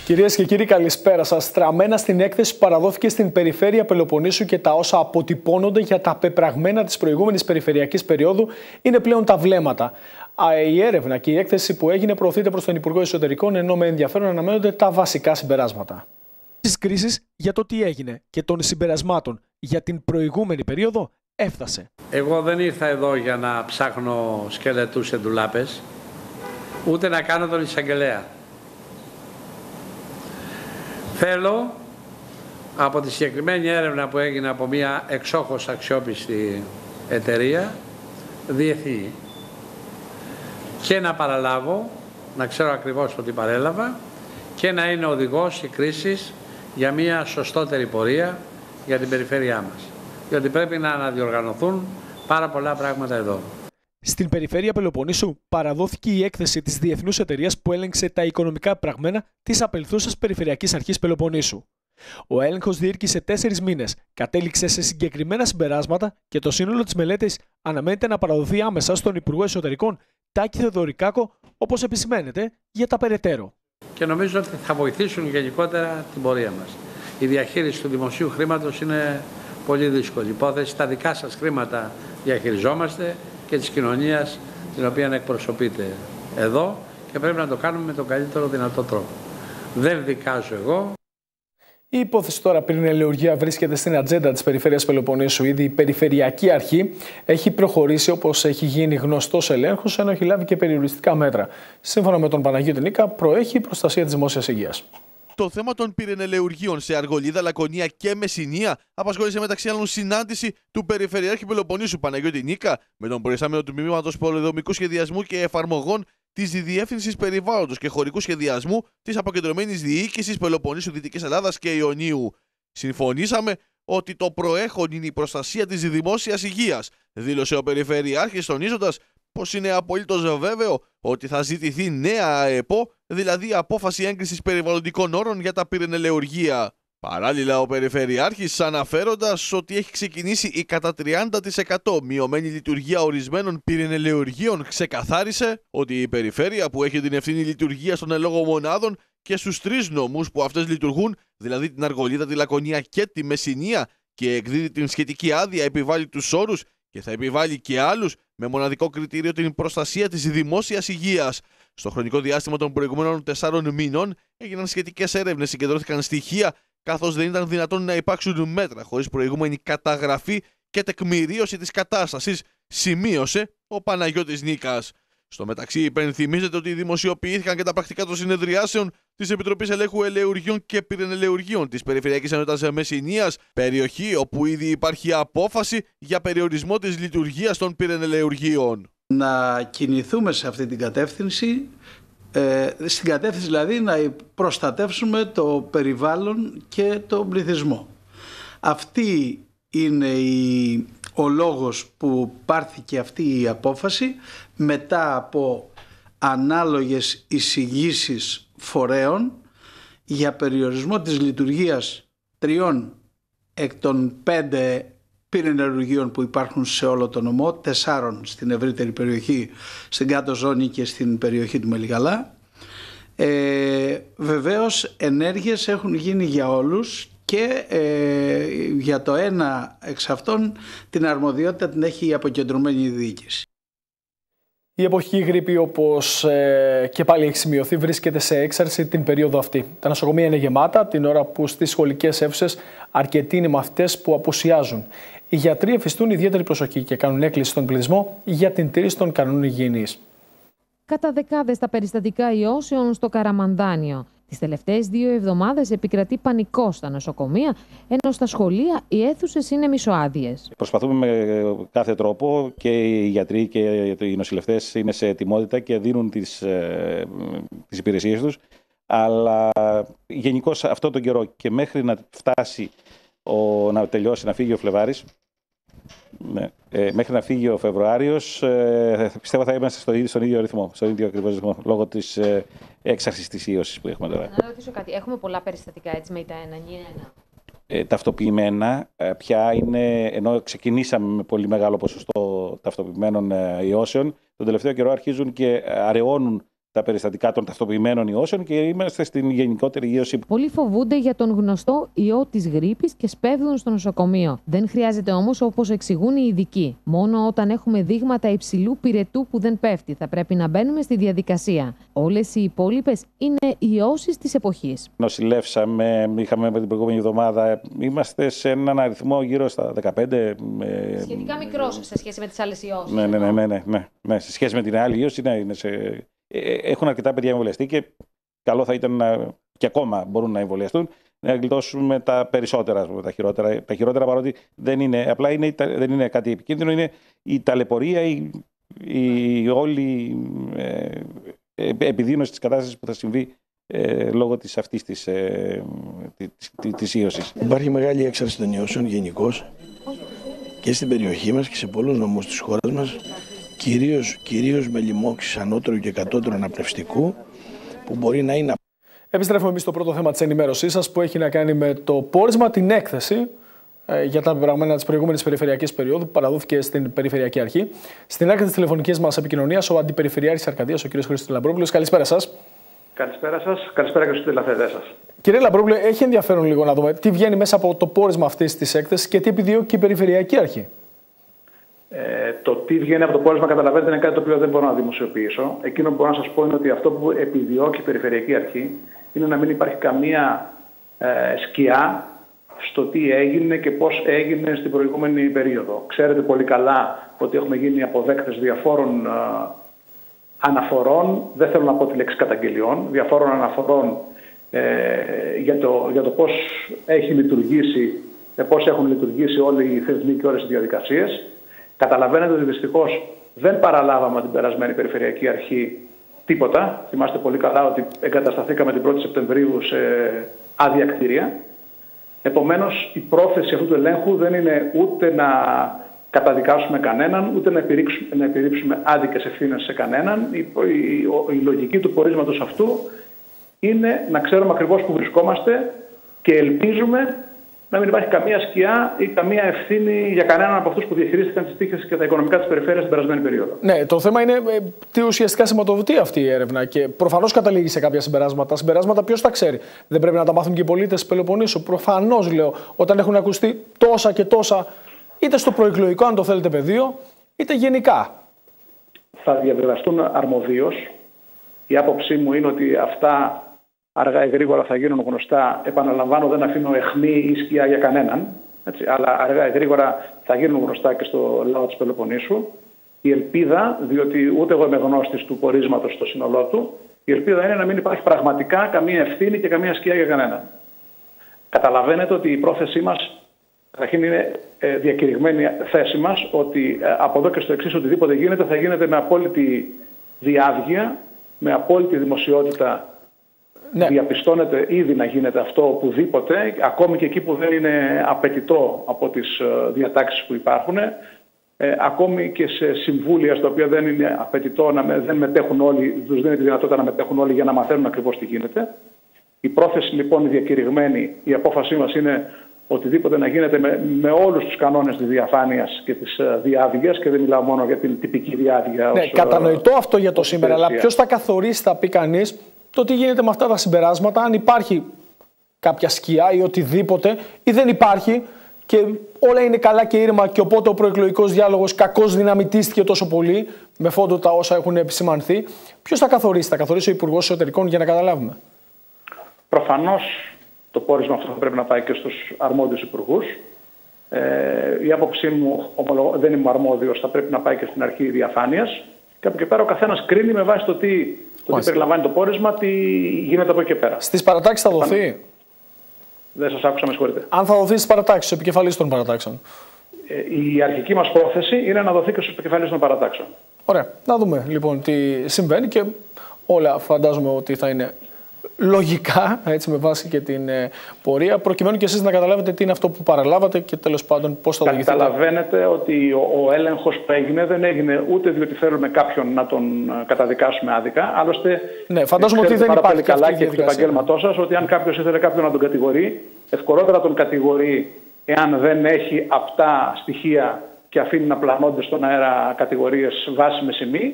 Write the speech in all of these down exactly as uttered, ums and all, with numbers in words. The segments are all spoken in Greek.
Κυρίες και κύριοι, καλησπέρα σας. Στραμμένα στην έκθεση που παραδόθηκε στην περιφέρεια Πελοποννήσου και τα όσα αποτυπώνονται για τα πεπραγμένα της προηγούμενης περιφερειακής περίοδου είναι πλέον τα βλέμματα. Η έρευνα και η έκθεση που έγινε προωθείται προς τον Υπουργό Εσωτερικών, ενώ με ενδιαφέρον αναμένονται τα βασικά συμπεράσματα. Της κρίσης για το τι έγινε και των συμπερασμάτων για την προηγούμενη περίοδο έφτασε. Εγώ δεν ήρθα εδώ για να ψάχνω σκελετούς σε ντουλάπες, ούτε να κάνω τον εισαγγελέα. Θέλω από τη συγκεκριμένη έρευνα που έγινε από μια εξόχως αξιόπιστη εταιρεία διεθνή και να παραλάβω, να ξέρω ακριβώς ότι παρέλαβα και να είναι οδηγός ή κρίσης για μια σωστότερη πορεία για την περιφέρειά μας. Διότι πρέπει να αναδιοργανωθούν πάρα πολλά πράγματα εδώ. Στην περιφέρεια Πελοποννήσου παραδόθηκε η έκθεση της διεθνούς εταιρείας που έλεγξε τα οικονομικά πραγμένα της απελθούσας Περιφερειακής Αρχής Πελοποννήσου. Ο έλεγχος διήρκησε τέσσερις μήνες, κατέληξε σε συγκεκριμένα συμπεράσματα και το σύνολο της μελέτης αναμένεται να παραδοθεί άμεσα στον Υπουργό Εσωτερικών Τάκη Θεοδωρικάκο, όπως επισημαίνεται, για τα περαιτέρω. Και νομίζω ότι θα βοηθήσουν γενικότερα την πορεία μας. Η διαχείριση του δημοσίου χρήματος είναι πολύ δύσκολη υπόθεση. Τα δικά σας χρήματα διαχειριζόμαστε και της κοινωνίας την οποία εκπροσωπείτε εδώ και πρέπει να το κάνουμε με τον καλύτερο δυνατό τρόπο. Δεν δικάζω εγώ. Η υπόθεση τώρα πυρηνελαιουργία βρίσκεται στην ατζέντα της Περιφέρειας Πελοποννήσου. Ήδη η Περιφερειακή Αρχή έχει προχωρήσει όπως έχει γίνει γνωστός ελέγχος, ενώ έχει λάβει και περιοριστικά μέτρα. Σύμφωνα με τον Παναγιώτη Νίκα, προέχει η προστασία της δημόσιας υγείας. Το θέμα των πυρηνελαιουργείων σε Αργολίδα, Λακωνία και Μεσσηνία απασχόλησε μεταξύ άλλων συνάντηση του Περιφερειάρχη Πελοποννήσου Παναγιώτη Νίκα με τον προϊστάμενο του Τμήματος Πολεοδομικού Σχεδιασμού και Εφαρμογών της Διεύθυνσης Περιβάλλοντος και Χωρικού Σχεδιασμού της Αποκεντρωμένης Διοίκησης Πελοποννήσου, Δυτικής Ελλάδας και Ιωνίου. Συμφωνήσαμε ότι το προέχον είναι η προστασία της δημόσιας υγείας, δήλωσε ο Περιφερειάρχης, τονίζοντας πως είναι απολύτως βέβαιο ότι θα ζητηθεί νέα ΑΕΠΟ, δηλαδή απόφαση έγκρισης περιβαλλοντικών όρων για τα πυρηνελαιουργεία. Παράλληλα, ο Περιφερειάρχης, αναφέροντας ότι έχει ξεκινήσει η κατά τριάντα τοις εκατό μειωμένη λειτουργία ορισμένων πυρηνελαιουργείων, ξεκαθάρισε ότι η Περιφέρεια, που έχει την ευθύνη λειτουργίας των ελόγων μονάδων και στους τρεις νομούς που αυτές λειτουργούν, δηλαδή την Αργολίδα, τη Λακωνία και τη Μεσσηνία, και εκδίδει την σχετική άδεια, επιβάλλει τους όρους και θα επιβάλλει και άλλους με μοναδικό κριτήριο την προστασία της δημόσιας υγείας. Στο χρονικό διάστημα των προηγούμενων τεσσάρων μήνων έγιναν σχετικές έρευνες, συγκεντρώθηκαν στοιχεία, καθώς δεν ήταν δυνατόν να υπάρξουν μέτρα χωρίς προηγούμενη καταγραφή και τεκμηρίωση της κατάστασης, σημείωσε ο Παναγιώτης Νίκας. Στο μεταξύ, υπενθυμίζεται ότι δημοσιοποιήθηκαν και τα πρακτικά των συνεδριάσεων της Επιτροπής Ελέγχου Ελαιουργιών και Πυρηνελαιουργίων της Περιφερειακής Ενότητας Μεσσηνίας, περιοχή όπου ήδη υπάρχει απόφαση για περιορισμό της λειτουργίας των πυρηνελαιουργίων. Να κινηθούμε σε αυτή την κατεύθυνση, ε, στην κατεύθυνση δηλαδή να προστατεύσουμε το περιβάλλον και τον πληθυσμό. Αυτή είναι η, ο λόγος που πάρθηκε αυτή η απόφαση μετά από ανάλογες εισηγήσεις φορέων για περιορισμό της λειτουργίας τριών εκ των πέντε πυρηνελαιουργείων που υπάρχουν σε όλο το νομό, τεσσάρων στην ευρύτερη περιοχή, στην κάτω ζώνη και στην περιοχή του Μελιγαλά. Ε, βεβαίως ενέργειες έχουν γίνει για όλους και ε, για το ένα εξ αυτών την αρμοδιότητα την έχει η αποκεντρωμένη διοίκηση. Η εποχική γρίπη, όπως ε, και πάλι έχει σημειωθεί, βρίσκεται σε έξαρση την περίοδο αυτή. Τα νοσοκομεία είναι γεμάτα την ώρα που στις σχολικές αίθουσες αρκετοί είναι μαθητές που απουσιάζουν. Οι γιατροί εφιστούν ιδιαίτερη προσοχή και κάνουν έκκληση στον πληθυσμό για την τήρηση των κανόνων υγιεινής. Κατά δεκάδες τα περιστατικά ιώσεων στο Καραμανδάνιο. Τις τελευταίες δύο εβδομάδες επικρατεί πανικό στα νοσοκομεία, ενώ στα σχολεία οι αίθουσες είναι μισοάδιες. Προσπαθούμε με κάθε τρόπο και οι γιατροί και οι νοσηλευτές είναι σε ετοιμότητα και δίνουν τις, ε, τις υπηρεσίες τους. Αλλά γενικώς αυτόν τον καιρό και μέχρι να φτάσει ο, να τελειώσει, να φύγει ο Φλεβάρης, ναι, ε, μέχρι να φύγει ο Φεβρουάριος, ε, πιστεύω θα είμαστε στο ίδιο, στον ίδιο ρυθμό, στον ίδιο ακριβώς ρυθμό, λόγω της ε, έξαρσης της ίωσης που έχουμε τώρα. Να ρωτήσω κάτι, έχουμε πολλά περιστατικά έτσι με τα έναν ή ένα. Ε, ταυτοποιημένα ε, πια είναι, ενώ ξεκινήσαμε με πολύ μεγάλο ποσοστό ταυτοποιημένων ε, ιώσεων, τον τελευταίο καιρό αρχίζουν και αραιώνουν τα περιστατικά των ταυτοποιημένων ιώσεων και είμαστε στην γενικότερη ίωση. Πολλοί φοβούνται για τον γνωστό ιό της γρίπης και σπέβδουν στο νοσοκομείο. Δεν χρειάζεται όμως, όπως εξηγούν οι ειδικοί. Μόνο όταν έχουμε δείγματα υψηλού πυρετού που δεν πέφτει, θα πρέπει να μπαίνουμε στη διαδικασία. Όλες οι υπόλοιπες είναι ιώσεις της εποχής. Νοσηλεύσαμε, είχαμε με την προηγούμενη εβδομάδα, είμαστε σε έναν αριθμό γύρω στα δεκαπέντε. Σχετικά μικρός σε σχέση με τις άλλες ιώσεις. Ναι, ναι, ναι, ναι, ναι, ναι, ναι. Σε σχέση με την άλλη ίωση, ναι, είναι σε... έχουν αρκετά παιδιά εμβολιαστεί και καλό θα ήταν να, και ακόμα μπορούν να εμβολιαστούν, να γλιτώσουμε τα περισσότερα, τα χειρότερα, τα χειρότερα παρότι δεν είναι, απλά είναι, δεν είναι κάτι επικίνδυνο, είναι η ταλαιπωρία, η, η όλη ε, επιδείνωση της κατάστασης που θα συμβεί ε, λόγω της αυτής της, ε, της, της, της ίωσης. Υπάρχει μεγάλη έξαρση των ιώσεων γενικώς και στην περιοχή μας και σε πολλούς νομούς της χώρας μας, κυρίως, κυρίως με λοιμώξεις ανώτερου και κατώτερου αναπνευστικού που μπορεί να είναι. Επιστρέφουμε εμείς στο πρώτο θέμα της ενημέρωσής σας που έχει να κάνει με το πόρισμα, την έκθεση ε, για τα πεπραγμένα της προηγούμενης περιφερειακής περίοδου που παραδόθηκε στην Περιφερειακή Αρχή. Στην άκρη της τηλεφωνικής μας επικοινωνίας ο Αντιπεριφερειάρχης Αρκαδίας, ο κ. Χρήστος Λαμπρόπουλος. Καλησπέρα σας. Καλησπέρα σας. Καλησπέρα και στους τηλεθεατές σας. Κύριε Λαμπρόπουλε, έχει ενδιαφέρον λίγο να δούμε τι βγαίνει μέσα από το πόρισμα αυτής της έκθεσης και τι επιδιώκει η Περιφερειακή Αρχή. Ε, το τι βγαίνει από το πόρισμα, καταλαβαίνετε, είναι κάτι το οποίο δεν μπορώ να δημοσιοποιήσω. Εκείνο που μπορώ να σας πω είναι ότι αυτό που επιδιώκει η Περιφερειακή Αρχή είναι να μην υπάρχει καμία ε, σκιά στο τι έγινε και πώς έγινε στην προηγούμενη περίοδο. Ξέρετε πολύ καλά ότι έχουμε γίνει αποδέκτες διαφόρων ε, αναφορών, δεν θέλω να πω τη λέξη καταγγελιών, διαφόρων αναφορών ε, για, το, για το πώς έχει λειτουργήσει, ε, πώς έχουν λειτουργήσει όλοι οι θεσμοί και όλες οι διαδικασίες. Καταλαβαίνετε ότι δυστυχώς δεν παραλάβαμε την περασμένη Περιφερειακή Αρχή τίποτα. Θυμάστε πολύ καλά ότι εγκατασταθήκαμε την πρώτη Σεπτεμβρίου σε άδεια κτίρια. Επομένως, η πρόθεση αυτού του ελέγχου δεν είναι ούτε να καταδικάσουμε κανέναν, ούτε να επιρρήψουμε, να επιρρήψουμε άδικες ευθύνες σε κανέναν. Η, η, η λογική του πορίσματος αυτού είναι να ξέρουμε ακριβώς που βρισκόμαστε και ελπίζουμε να μην υπάρχει καμία σκιά ή καμία ευθύνη για κανέναν από αυτούς που διαχειρίστηκαν τις τύχες και τα οικονομικά της περιφέρειας στην περασμένη περίοδο. Ναι, το θέμα είναι ε, τι ουσιαστικά σηματοδοτεί αυτή η έρευνα και προφανώς καταλήγει σε κάποια συμπεράσματα. Τα συμπεράσματα ποιος τα ξέρει. Δεν πρέπει να τα μάθουν και οι πολίτες της Πελοποννήσου. Προφανώς, λέω, όταν έχουν ακουστεί τόσα και τόσα, είτε στο προεκλογικό, αν το θέλετε, πεδίο, είτε γενικά. Θα διαβιβαστούν αρμοδίως. Η άποψή μου είναι ότι αυτά αργά ή γρήγορα θα γίνουν γνωστά. Επαναλαμβάνω, δεν αφήνω αιχμή ή σκιά για κανέναν. Έτσι, αλλά αργά ή γρήγορα θα γίνουν γνωστά και στο λαό της Πελοποννήσου. Η ελπίδα, διότι ούτε εγώ είμαι γνώστης του πορίσματος στο σύνολό του, η ελπίδα είναι να μην υπάρχει πραγματικά καμία ευθύνη και καμία σκιά για κανέναν. Καταλαβαίνετε ότι η πρόθεσή μας, καταρχήν είναι διακηρυγμένη θέση μας, ότι από εδώ και στο εξής οτιδήποτε γίνεται θα γίνεται με απόλυτη διάβγεια, με απόλυτη δημοσιότητα. Ναι. Διαπιστώνεται ήδη να γίνεται αυτό οπουδήποτε, ακόμη και εκεί που δεν είναι απαιτητό από τις διατάξεις που υπάρχουν, ε, ακόμη και σε συμβούλια στα οποία δεν είναι απαιτητό να με, δεν μετέχουν όλοι, τους δίνει τη δυνατότητα να μετέχουν όλοι για να μαθαίνουν ακριβώς τι γίνεται. Η πρόθεση λοιπόν η διακηρυγμένη, η απόφασή μας είναι οτιδήποτε να γίνεται με, με όλους τους κανόνες της διαφάνειας και της διάβγειας, και δεν μιλάω μόνο για την τυπική διάβγεια. Ναι, ως, κατανοητό αυτό για το σήμερα, αλλά ποιος θα καθορίσει, θα πει κανείς, το τι γίνεται με αυτά τα συμπεράσματα, αν υπάρχει κάποια σκιά ή οτιδήποτε, ή δεν υπάρχει και όλα είναι καλά και ήρεμα, και οπότε ο προεκλογικός διάλογος κακώς δυναμητίστηκε τόσο πολύ, με φόντο τα όσα έχουν επισημανθεί. Ποιος θα καθορίσει, θα καθορίσει ο Υπουργός Εσωτερικών, για να καταλάβουμε. Προφανώς το πόρισμα αυτό θα πρέπει να πάει και στους αρμόδιους υπουργούς. Ε, η άποψή μου, δεν είμαι αρμόδιος, θα πρέπει να πάει και στην αρχή διαφάνειας. Και από εκεί πέρα ο καθένας κρίνει με βάση το τι, το τι περιλαμβάνει το πόρισμα, τι γίνεται από εκεί πέρα. Στις παρατάξεις θα δοθεί. Δεν σας άκουσα, με συγχωρείτε. Αν θα δοθεί στις παρατάξεις, στους επικεφαλείς των παρατάξεων. Ε, η αρχική μας πρόθεση είναι να δοθεί και στους επικεφαλείς των παρατάξεων. Ωραία. Να δούμε λοιπόν τι συμβαίνει και όλα φαντάζομαι ότι θα είναι λογικά, έτσι, με βάση και την ε, πορεία, προκειμένου και εσείς να καταλάβετε τι είναι αυτό που παραλάβατε και τέλος πάντων πώς θα οδηγηθείτε. Καταλαβαίνετε ότι ο, ο έλεγχος που έγινε δεν έγινε ούτε διότι θέλουμε κάποιον να τον καταδικάσουμε άδικα. Άλλωστε, ναι, φαντάζομαι ότι δεν υπάρχει καλά και του επαγγέλματός σας ότι αν κάποιος ήθελε κάποιον να τον κατηγορεί, ευκολότερα τον κατηγορεί εάν δεν έχει απτά στοιχεία και αφήνει να πλανώνται στον αέρα κατηγορίες βάσιμες ή μη,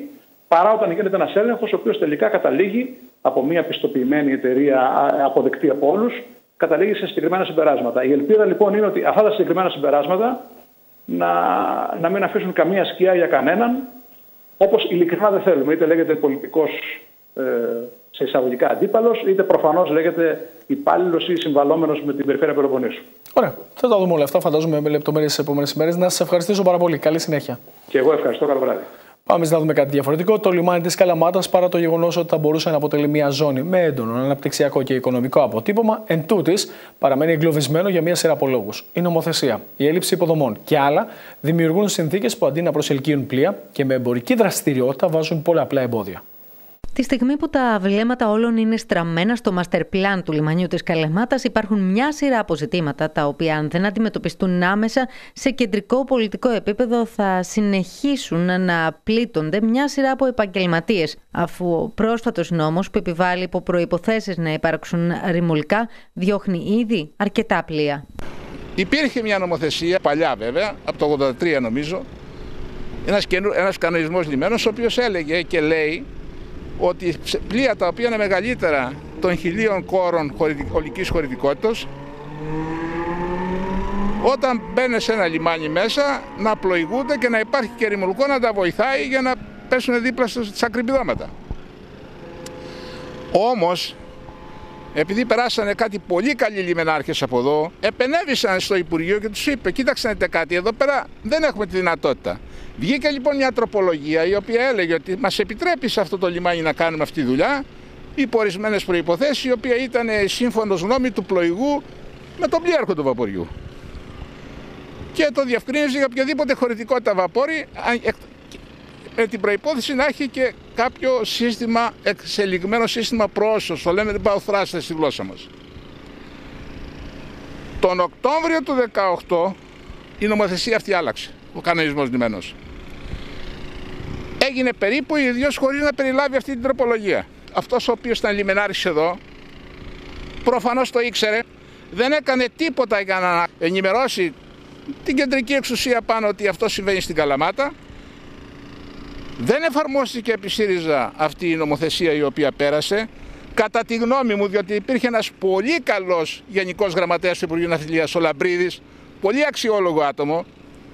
παρά όταν γίνεται ένας έλεγχος ο οποίος τελικά καταλήγει από μια πιστοποιημένη εταιρεία αποδεκτή από όλους, καταλήγει σε συγκεκριμένα συμπεράσματα. Η ελπίδα λοιπόν είναι ότι αυτά τα συγκεκριμένα συμπεράσματα να, να μην αφήσουν καμία σκιά για κανέναν, όπως ειλικρινά δεν θέλουμε. Είτε λέγεται πολιτικός ε, σε εισαγωγικά αντίπαλος, είτε προφανώς λέγεται υπάλληλος ή συμβαλόμενος με την περιφέρεια Πελοποννήσου. Ωραία. Θα τα δούμε όλα αυτά, φαντάζομαι, με λεπτομέρειες στις επόμενες ημέρες. Να σας ευχαριστήσω πάρα πολύ. Καλή συνέχεια. Και εγώ ευχαριστώ. Καλό βράδυ. Πάμε να δούμε κάτι διαφορετικό. Το λιμάνι της Καλαμάτας, παρά το γεγονός ότι θα μπορούσε να αποτελεί μια ζώνη με έντονο αναπτυξιακό και οικονομικό αποτύπωμα, εν τούτης παραμένει εγκλωβισμένο για μια σειρά από λόγους. Η νομοθεσία, η έλλειψη υποδομών και άλλα δημιουργούν συνθήκες που αντί να προσελκύουν πλοία και με εμπορική δραστηριότητα βάζουν πολλαπλά εμπόδια. Τη στιγμή που τα βλέμματα όλων είναι στραμμένα στο master plan του λιμανιού της Καλαμάτας, υπάρχουν μια σειρά από ζητήματα τα οποία, αν δεν αντιμετωπιστούν άμεσα σε κεντρικό πολιτικό επίπεδο, θα συνεχίσουν να πλήττονται μια σειρά από επαγγελματίες, αφού ο πρόσφατος νόμος που επιβάλλει υπό προϋποθέσεις να υπάρξουν ρημουλκά διώχνει ήδη αρκετά πλοία. Υπήρχε μια νομοθεσία, παλιά βέβαια, από το ογδόντα τρία νομίζω, ένας, ένας κανονισμός λιμένος, ο οποίος έλεγε και λέει ότι πλοία τα οποία είναι μεγαλύτερα των χιλίων κόρων ολικής χωρητικότητας, όταν μπαίνουν σε ένα λιμάνι μέσα, να πλοηγούνται και να υπάρχει και ρημουλκό να τα βοηθάει για να πέσουν δίπλα στα ακρυπηδώματα. Όμως, επειδή περάσανε κάτι πολύ καλοί λιμενάρχες από εδώ, επενέβησαν στο Υπουργείο και τους είπε: κοίταξε να δείτε κάτι, εδώ πέρα δεν έχουμε τη δυνατότητα. Βγήκε λοιπόν μια τροπολογία η οποία έλεγε ότι μας επιτρέπει σε αυτό το λιμάνι να κάνουμε αυτή τη δουλειά υπό ορισμένες προϋποθέσεις, η οποία ήταν σύμφωνος γνώμη του πλοηγού με τον πλοίαρχο του βαποριού. Και το διευκρίνησε για οποιαδήποτε χωρητικότητα βαπόρη, με την προϋπόθεση να έχει και κάποιο σύστημα, εξελιγμένο σύστημα προώσεως, το λέμε μπαουθράστε στη γλώσσα μας. Τον Οκτώβριο του δύο χιλιάδες δεκαοκτώ η νομοθεσία αυτή άλλαξε, ο κανονισμός λιμένος. Έγινε περίπου ίδιος χωρίς να περιλάβει αυτή την τροπολογία. Αυτός ο οποίος ήταν λιμενάρης εδώ, προφανώς το ήξερε, δεν έκανε τίποτα για να ενημερώσει την κεντρική εξουσία πάνω ότι αυτό συμβαίνει στην Καλαμάτα. Δεν εφαρμόστηκε επί ΣΥΡΙΖΑ αυτή η νομοθεσία η οποία πέρασε. Κατά τη γνώμη μου, διότι υπήρχε ένας πολύ καλός γενικός γραμματέας του Υπουργείου Ναυτιλίας, ο Λαμπρίδης, πολύ αξιόλογο άτομο,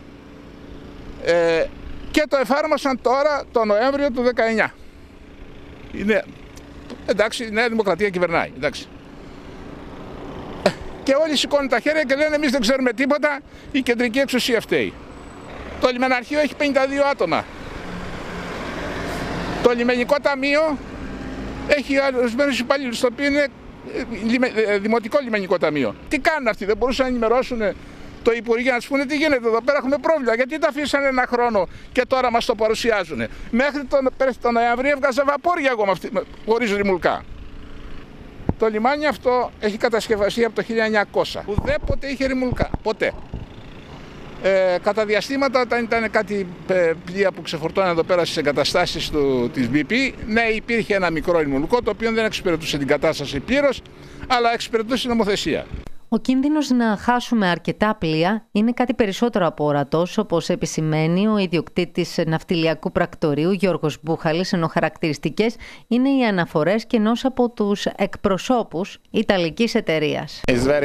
ε, και το εφάρμοσαν τώρα το Νοέμβριο του δύο χιλιάδες δεκαεννιά. Είναι, εντάξει, η Νέα Δημοκρατία κυβερνάει, εντάξει. Και όλοι σηκώνουν τα χέρια και λένε: εμείς δεν ξέρουμε τίποτα, η κεντρική εξουσία φταίει. Το λιμεναρχείο έχει πενήντα δύο άτομα. Το λιμενικό ταμείο έχει ορισμένους υπαλλήλους, το οποίο είναι δημοτικό λιμενικό ταμείο. Τι κάνουν αυτοί, δεν μπορούσαν να ενημερώσουν το Υπουργείο να τους πούνε τι γίνεται εδώ πέρα, έχουμε πρόβλημα, γιατί τα αφήσανε ένα χρόνο και τώρα μας το παρουσιάζουν. Μέχρι τον, τον Νοέμβριο έβγαζε βαπόρια εγώ χωρίς ρημουλκά. Το λιμάνι αυτό έχει κατασκευαστεί από το χίλια εννιακόσια. Ουδέποτε είχε ρημουλκά, ποτέ. Ε, κατά διαστήματα, όταν ήταν κάτι πλοία που ξεφορτώναν εδώ πέρα στις εγκαταστάσεις του, της μπι πι, ναι, υπήρχε ένα μικρό ρημουλκό, το οποίο δεν εξυπηρετούσε την κατάσταση πλήρως, αλλά εξυπηρετούσε την νομοθεσία. Ο κίνδυνος να χάσουμε αρκετά πλοία είναι κάτι περισσότερο από ορατός, όπως επισημαίνει ο ιδιοκτήτης ναυτιλιακού πρακτορείου Γιώργος Μπούχαλης, ενώ χαρακτηριστικές είναι οι αναφορές και ενός από τους εκπροσώπους Ιταλικής εταιρείας.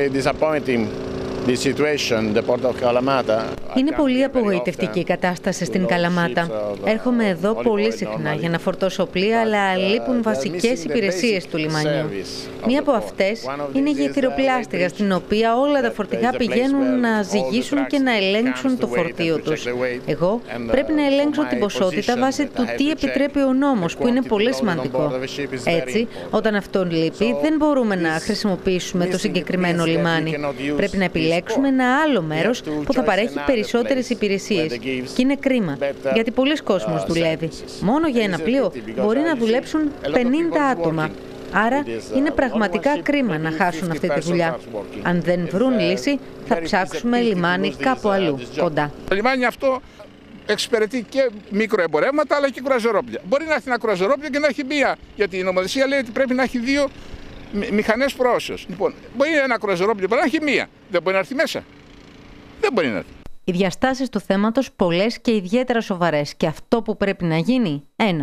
Είναι πολύ απογοητευτική η κατάσταση στην Καλαμάτα. Έρχομαι εδώ πολύ συχνά για να φορτώσω πλοία, αλλά λείπουν βασικές υπηρεσίες του λιμανιού. Μία από αυτές είναι η γεφυροπλάστιγα, στην οποία όλα τα φορτηγά πηγαίνουν να ζυγίσουν και να ελέγξουν το φορτίο τους. Εγώ πρέπει να ελέγξω την ποσότητα βάσει του τι επιτρέπει ο νόμος, που είναι πολύ σημαντικό. Έτσι, όταν αυτό λείπει, δεν μπορούμε να χρησιμοποιήσουμε το συγκεκριμένο λιμάνι. Πρέπει να επιλέξουμε ένα άλλο μέρος που θα παρέχει περισσότερες υπηρεσίες. Και είναι κρίμα, γιατί πολλοί κόσμος δουλεύει. Μόνο για ένα πλοίο μπορεί να δουλέψουν πενήντα άτομα. Άρα είναι πραγματικά κρίμα να χάσουν αυτή τη δουλειά. Αν δεν βρουν λύση, θα ψάξουμε λιμάνι κάπου αλλού, κοντά. Το λιμάνι αυτό εξυπηρετεί και μικροεμπορεύματα, αλλά και κρουαζιερόπλια. Μπορεί να έχει ένα κρουαζιερόπλιο και να έχει μία, γιατί η νομοθεσία λέει ότι πρέπει να έχει δύο μηχανές προώσεως. Λοιπόν, μπορεί ένα κρουαζιερόπλιο να έχει μία. Δεν μπορεί να έρθει μέσα. Δεν μπορεί να έρθει. Οι διαστάσεις του θέματος πολλές και ιδιαίτερα σοβαρές. Και αυτό που πρέπει να γίνει, ένα.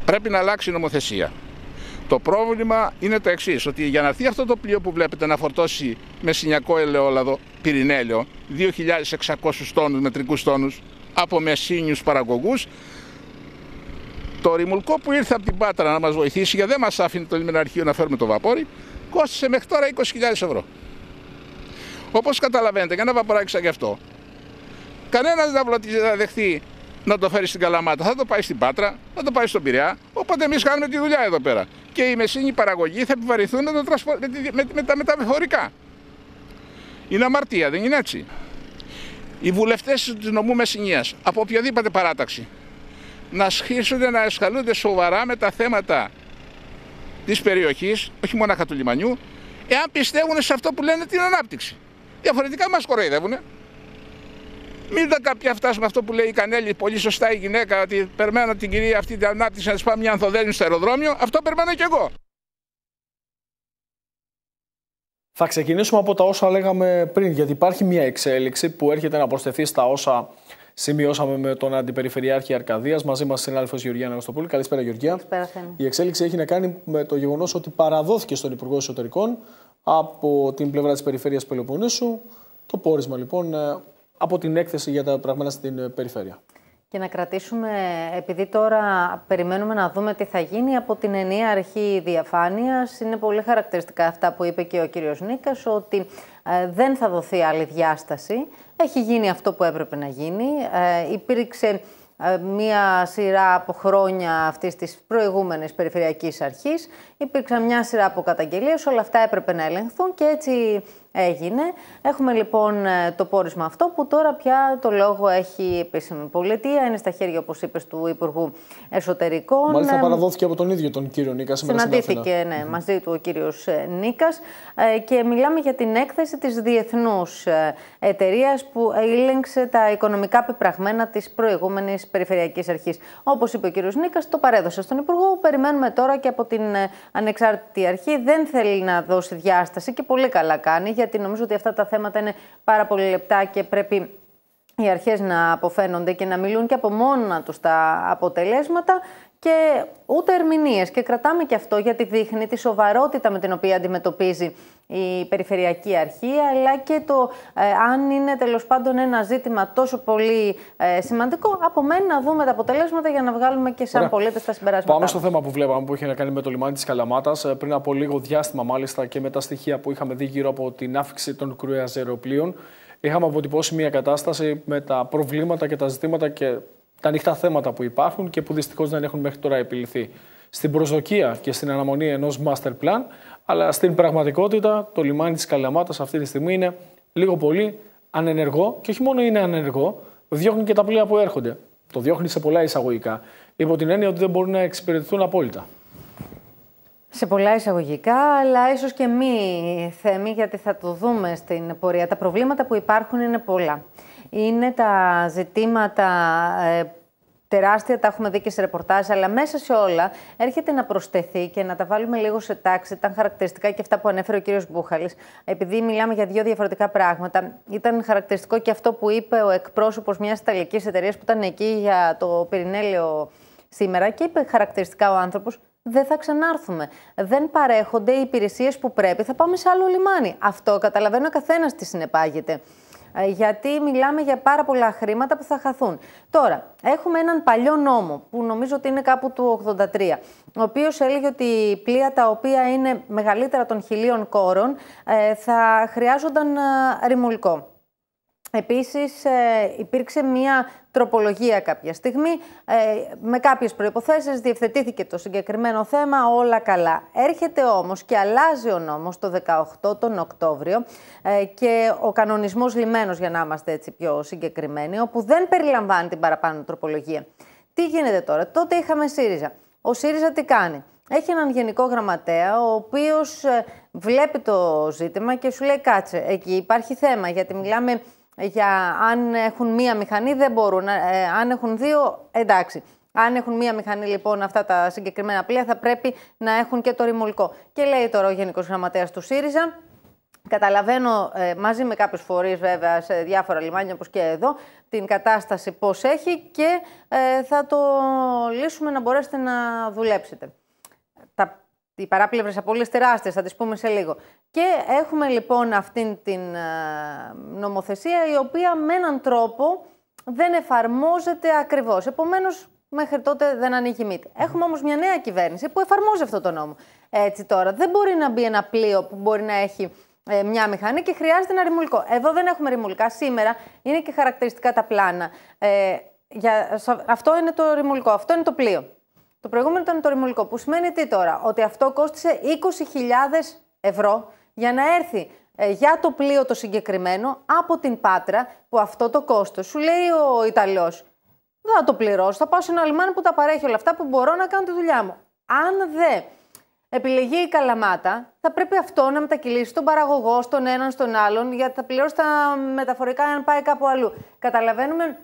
Πρέπει να αλλάξει η νομοθεσία. Το πρόβλημα είναι το εξής, ότι για να έρθει αυτό το πλοίο που βλέπετε να φορτώσει με μεσηνιακό ελαιόλαδο πυρηνέλαιο, δύο χιλιάδες εξακόσιους τόνους, μετρικούς τόνους, από μεσήνιους παραγωγούς, το ρημουλκό που ήρθε από την Πάτρα να μας βοηθήσει, γιατί δεν μας άφηνε το λιμεναρχείο να φέρουμε το βαπόρι, κόστησε μέχρι τώρα είκοσι χιλιάδες ευρώ. Όπως καταλαβαίνετε, για ένα βαποράκι σαν γι' αυτό, κανένας δεν θα δεχθεί να το φέρει στην Καλαμάτα. Θα το πάει στην Πάτρα, θα το πάει στον Πειραιά. Οπότε εμείς κάνουμε τη δουλειά εδώ πέρα. Και οι μεσήνιοι παραγωγοί θα επιβαρυνθούν με, το τρασπο... με, με, με τα μεταφορικά. Είναι αμαρτία, δεν είναι έτσι? Οι βουλευτές του νομού Μεσσηνίας, από οποιαδήποτε παράταξη, να ασχίσονται, να ασχολούνται σοβαρά με τα θέματα της περιοχής, όχι μόνο του λιμανιού, εάν πιστεύουν σε αυτό που λένε την ανάπτυξη. Διαφορετικά μας κοροϊδεύουνε. Μην τα κάποια φτάσουμε αυτό που λέει η Κανέλη, πολύ σωστά η γυναίκα, ότι περιμένω την κυρία αυτή την ανάπτυξη να της πάμε μια ανθοδέσμη στο αεροδρόμιο. Αυτό περιμένω κι εγώ. Θα ξεκινήσουμε από τα όσα λέγαμε πριν, γιατί υπάρχει μια εξέλιξη που έρχεται να προσθεθεί στα όσα σημειώσαμε με τον Αντιπεριφερειάρχη Αρκαδίας. Μαζί μας συνάδελφος Γεωργία Αναγνωστοπούλου. Καλησπέρα, Γεωργία. Καλησπέρα, η εξέλιξη έχει να κάνει με το γεγονός ότι παραδόθηκε στον Υπουργό Εσωτερικών από την πλευρά της Περιφέρειας Πελοποννήσου το πόρισμα λοιπόν από την έκθεση για τα πεπραγμένα στην περιφέρεια. Και να κρατήσουμε, επειδή τώρα περιμένουμε να δούμε τι θα γίνει από την ενιαία αρχή διαφάνειας, είναι πολύ χαρακτηριστικά αυτά που είπε και ο κύριος Νίκας, ότι ε, δεν θα δοθεί άλλη διάσταση. Έχει γίνει αυτό που έπρεπε να γίνει. Ε, υπήρξε ε, μία σειρά από χρόνια αυτής της προηγούμενης περιφερειακής αρχής. Υπήρξαν μια σειρά από καταγγελίες, όλα αυτά έπρεπε να ελεγχθούν και έτσι έγινε. Έχουμε λοιπόν το πόρισμα αυτό που τώρα πια το λόγο έχει επίσημη πολιτεία. Είναι στα χέρια, όπως είπες, του Υπουργού Εσωτερικών. Μάλιστα παραδόθηκε από τον ίδιο τον κύριο Νίκα. Συναντήθηκε ναι, mm-hmm. μαζί του ο κύριος Νίκας και μιλάμε για την έκθεση της διεθνούς εταιρείας που έλεγξε τα οικονομικά πεπραγμένα της προηγούμενης Περιφερειακής Αρχής. Όπως είπε ο κύριος Νίκας, το παρέδωσε στον Υπουργό. Περιμένουμε τώρα και από την ανεξάρτητη αρχή. Δεν θέλει να δώσει διάσταση και πολύ καλά κάνει, γιατί νομίζω ότι αυτά τα θέματα είναι πάρα πολύ λεπτά και πρέπει οι αρχές να αποφαίνονται και να μιλούν και από μόνα τους τα αποτελέσματα και ούτε ερμηνείες. Και κρατάμε και αυτό γιατί δείχνει τη σοβαρότητα με την οποία αντιμετωπίζει η Περιφερειακή Αρχή, αλλά και το ε, αν είναι τέλος πάντων ένα ζήτημα τόσο πολύ ε, σημαντικό. Απομένει να δούμε τα αποτελέσματα για να βγάλουμε και σαν πολίτες τα συμπεράσματα. Πάμε στο θέμα που βλέπαμε που είχε να κάνει με το λιμάνι της Καλαμάτας. Πριν από λίγο διάστημα, μάλιστα, και με τα στοιχεία που είχαμε δει γύρω από την άφηξη των κρουαζιεροπλοίων, είχαμε αποτυπώσει μια κατάσταση με τα προβλήματα και τα ζητήματα και τα ανοιχτά θέματα που υπάρχουν και που δυστυχώς δεν έχουν μέχρι τώρα επιληθεί. Στην προσδοκία και στην αναμονή ενός master plan, αλλά στην πραγματικότητα το λιμάνι της Καλαμάτας αυτή τη στιγμή είναι λίγο πολύ ανενεργό και όχι μόνο είναι ανενεργό, διώχνει και τα πλοία που έρχονται. Το διώχνει σε πολλά εισαγωγικά, υπό την έννοια ότι δεν μπορούν να εξυπηρετηθούν απόλυτα. Σε πολλά εισαγωγικά, αλλά ίσως και μη θέμη, γιατί θα το δούμε στην πορεία. Τα προβλήματα που υπάρχουν είναι πολλά. Είναι τα ζητήματα ε, τεράστια, τα έχουμε δει και σε ρεπορτάζ, αλλά μέσα σε όλα έρχεται να προσθεθεί και να τα βάλουμε λίγο σε τάξη. Ήταν χαρακτηριστικά και αυτά που ανέφερε ο κύριος Μπούχαλης. Επειδή μιλάμε για δύο διαφορετικά πράγματα, ήταν χαρακτηριστικό και αυτό που είπε ο εκπρόσωπος μιας ιταλικής εταιρείας που ήταν εκεί για το πυρηνέλαιο σήμερα και είπε χαρακτηριστικά ο άνθρωπος: δεν θα ξανάρθουμε. Δεν παρέχονται οι υπηρεσίες που πρέπει. Θα πάμε σε άλλο λιμάνι. Αυτό καταλαβαίνω ο καθένας τι συνεπάγεται. Γιατί μιλάμε για πάρα πολλά χρήματα που θα χαθούν. Τώρα, έχουμε έναν παλιό νόμο που νομίζω ότι είναι κάπου του ογδόντα τρία, ο οποίος έλεγε ότι πλοία τα οποία είναι μεγαλύτερα των χιλίων κόρων θα χρειάζονταν ρημουλκό. Επίσης, ε, υπήρξε μια τροπολογία κάποια στιγμή, ε, με κάποιες προϋποθέσεις, διευθετήθηκε το συγκεκριμένο θέμα, όλα καλά. Έρχεται όμως και αλλάζει ο νόμος το δεκαοκτώ τον Οκτώβριο ε, και ο κανονισμός λιμένος, για να είμαστε έτσι πιο συγκεκριμένοι, όπου δεν περιλαμβάνει την παραπάνω τροπολογία. Τι γίνεται τώρα? Τότε είχαμε ΣΥΡΙΖΑ. Ο ΣΥΡΙΖΑ τι κάνει? Έχει έναν γενικό γραμματέα, ο οποίος ε, βλέπει το ζήτημα και σου λέει: κάτσε, εκεί υπάρχει θέμα, γιατί μιλάμε για αν έχουν μία μηχανή δεν μπορούν, ε, αν έχουν δύο εντάξει. Αν έχουν μία μηχανή λοιπόν αυτά τα συγκεκριμένα πλοία θα πρέπει να έχουν και το ρημουλκό. Και λέει τώρα ο Γενικός Γραμματέας του ΣΥΡΙΖΑ: Καταλαβαίνω ε, μαζί με κάποιους φορείς βέβαια σε διάφορα λιμάνια όπως και εδώ την κατάσταση πώς έχει και ε, θα το λύσουμε να μπορέσετε να δουλέψετε. Τα, οι παράπλευρες απώλειες τεράστιες, θα τις πούμε σε λίγο. Και έχουμε λοιπόν αυτήν την ε, νομοθεσία η οποία με έναν τρόπο δεν εφαρμόζεται ακριβώς. Επομένως μέχρι τότε δεν ανοίγει μύτη. Έχουμε όμως μια νέα κυβέρνηση που εφαρμόζει αυτό το νόμο. Έτσι τώρα δεν μπορεί να μπει ένα πλοίο που μπορεί να έχει ε, μια μηχανή και χρειάζεται ένα ρημουλικό. Εδώ δεν έχουμε ρημουλικά. Σήμερα είναι και χαρακτηριστικά τα πλάνα. Ε, για, αυτό είναι το ρημουλικό, αυτό είναι το πλοίο. Το προηγούμενο ήταν το ρημουλικό, που σημαίνει τι τώρα, ότι αυτό κόστισε είκοσι χιλιάδες ευρώ για να έρθει ε, για το πλοίο το συγκεκριμένο από την Πάτρα, που αυτό το κόστος, σου λέει ο Ιταλός, δεν θα το πληρώσω, θα πάω σε ένα λιμάνι που τα παρέχει όλα αυτά που μπορώ να κάνω τη δουλειά μου. Αν δεν επιλεγεί η Καλαμάτα, θα πρέπει αυτό να μετακυλήσει στον παραγωγό, στον έναν, στον άλλον, γιατί θα πληρώσει τα μεταφορικά αν πάει κάπου αλλού. Καταλαβαίνουμε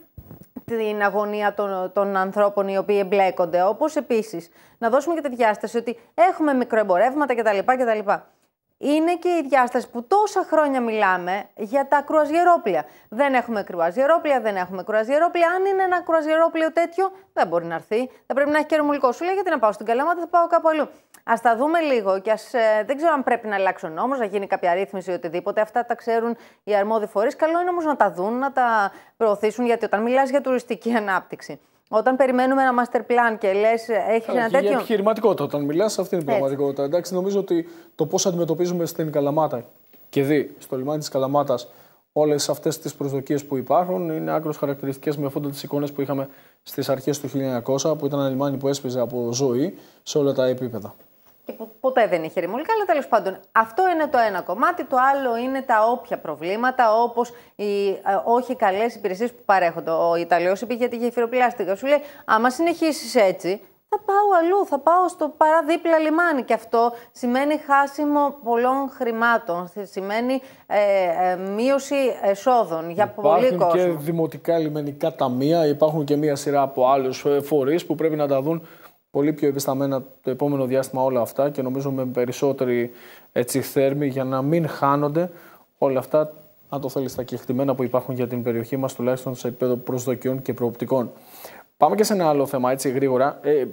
την αγωνία των, των ανθρώπων οι οποίοι εμπλέκονται. Όπως επίσης να δώσουμε και τη διάσταση ότι έχουμε μικροεμπορεύματα κτλ. κτλ. Είναι και η διάσταση που τόσα χρόνια μιλάμε για τα κρουαζιερόπλια. Δεν έχουμε κρουαζιερόπλια, δεν έχουμε κρουαζιερόπλια. Αν είναι ένα κρουαζιερόπλιο τέτοιο, δεν μπορεί να έρθει. Θα πρέπει να έχει και ρημουλικό. Σου λέει γιατί να πάω στην Καλαμάτα, θα πάω κάπου αλλού. Ας τα δούμε λίγο και ας, ε, δεν ξέρω αν πρέπει να αλλάξει ο νόμος, να γίνει κάποια ρύθμιση ή οτιδήποτε. Αυτά τα ξέρουν οι αρμόδιοι φορείς. Καλό είναι όμως να τα δουν, να τα προωθήσουν, γιατί όταν μιλάς για τουριστική ανάπτυξη, όταν περιμένουμε ένα master plan και λες, έχεις ένα τέτοιο. Για επιχειρηματικότητα, όταν μιλάς, αυτή είναι η πραγματικότητα. Εντάξει, νομίζω ότι το πώς αντιμετωπίζουμε στην Καλαμάτα και δει στο λιμάνι της Καλαμάτας όλες αυτές τις προσδοκίες που υπάρχουν είναι άκρως χαρακτηριστικές με αυτές τις εικόνες που είχαμε στις αρχές του χίλια εννιακόσια, που ήταν ένα λιμάνι που έσπιζε από ζωή σε όλα τα επίπεδα. Και ποτέ δεν είχε ρημουλικά, αλλά τέλος πάντων αυτό είναι το ένα κομμάτι. Το άλλο είναι τα όποια προβλήματα, όπως οι ε, όχι καλές υπηρεσίες που παρέχονται. Ο Ιταλός είπε για τη γεφυροπλάστικα. Σου λέει, άμα συνεχίσεις έτσι, θα πάω αλλού, θα πάω στο παραδίπλα λιμάνι. Και αυτό σημαίνει χάσιμο πολλών χρημάτων, σημαίνει ε, ε, μείωση εσόδων για υπάρχουν πολύ κόσμο. Υπάρχουν και δημοτικά λιμενικά ταμεία, υπάρχουν και μία σειρά από άλλους φορείς που πρέπει να τα δουν πολύ πιο επισταμένα το επόμενο διάστημα όλα αυτά και νομίζω με περισσότερη έτσι, θέρμη για να μην χάνονται όλα αυτά, αν το θέλεις, τα κεκτημένα που υπάρχουν για την περιοχή μας, τουλάχιστον σε επίπεδο προσδοκιών και προοπτικών. Πάμε και σε ένα άλλο θέμα, έτσι γρήγορα. Ε,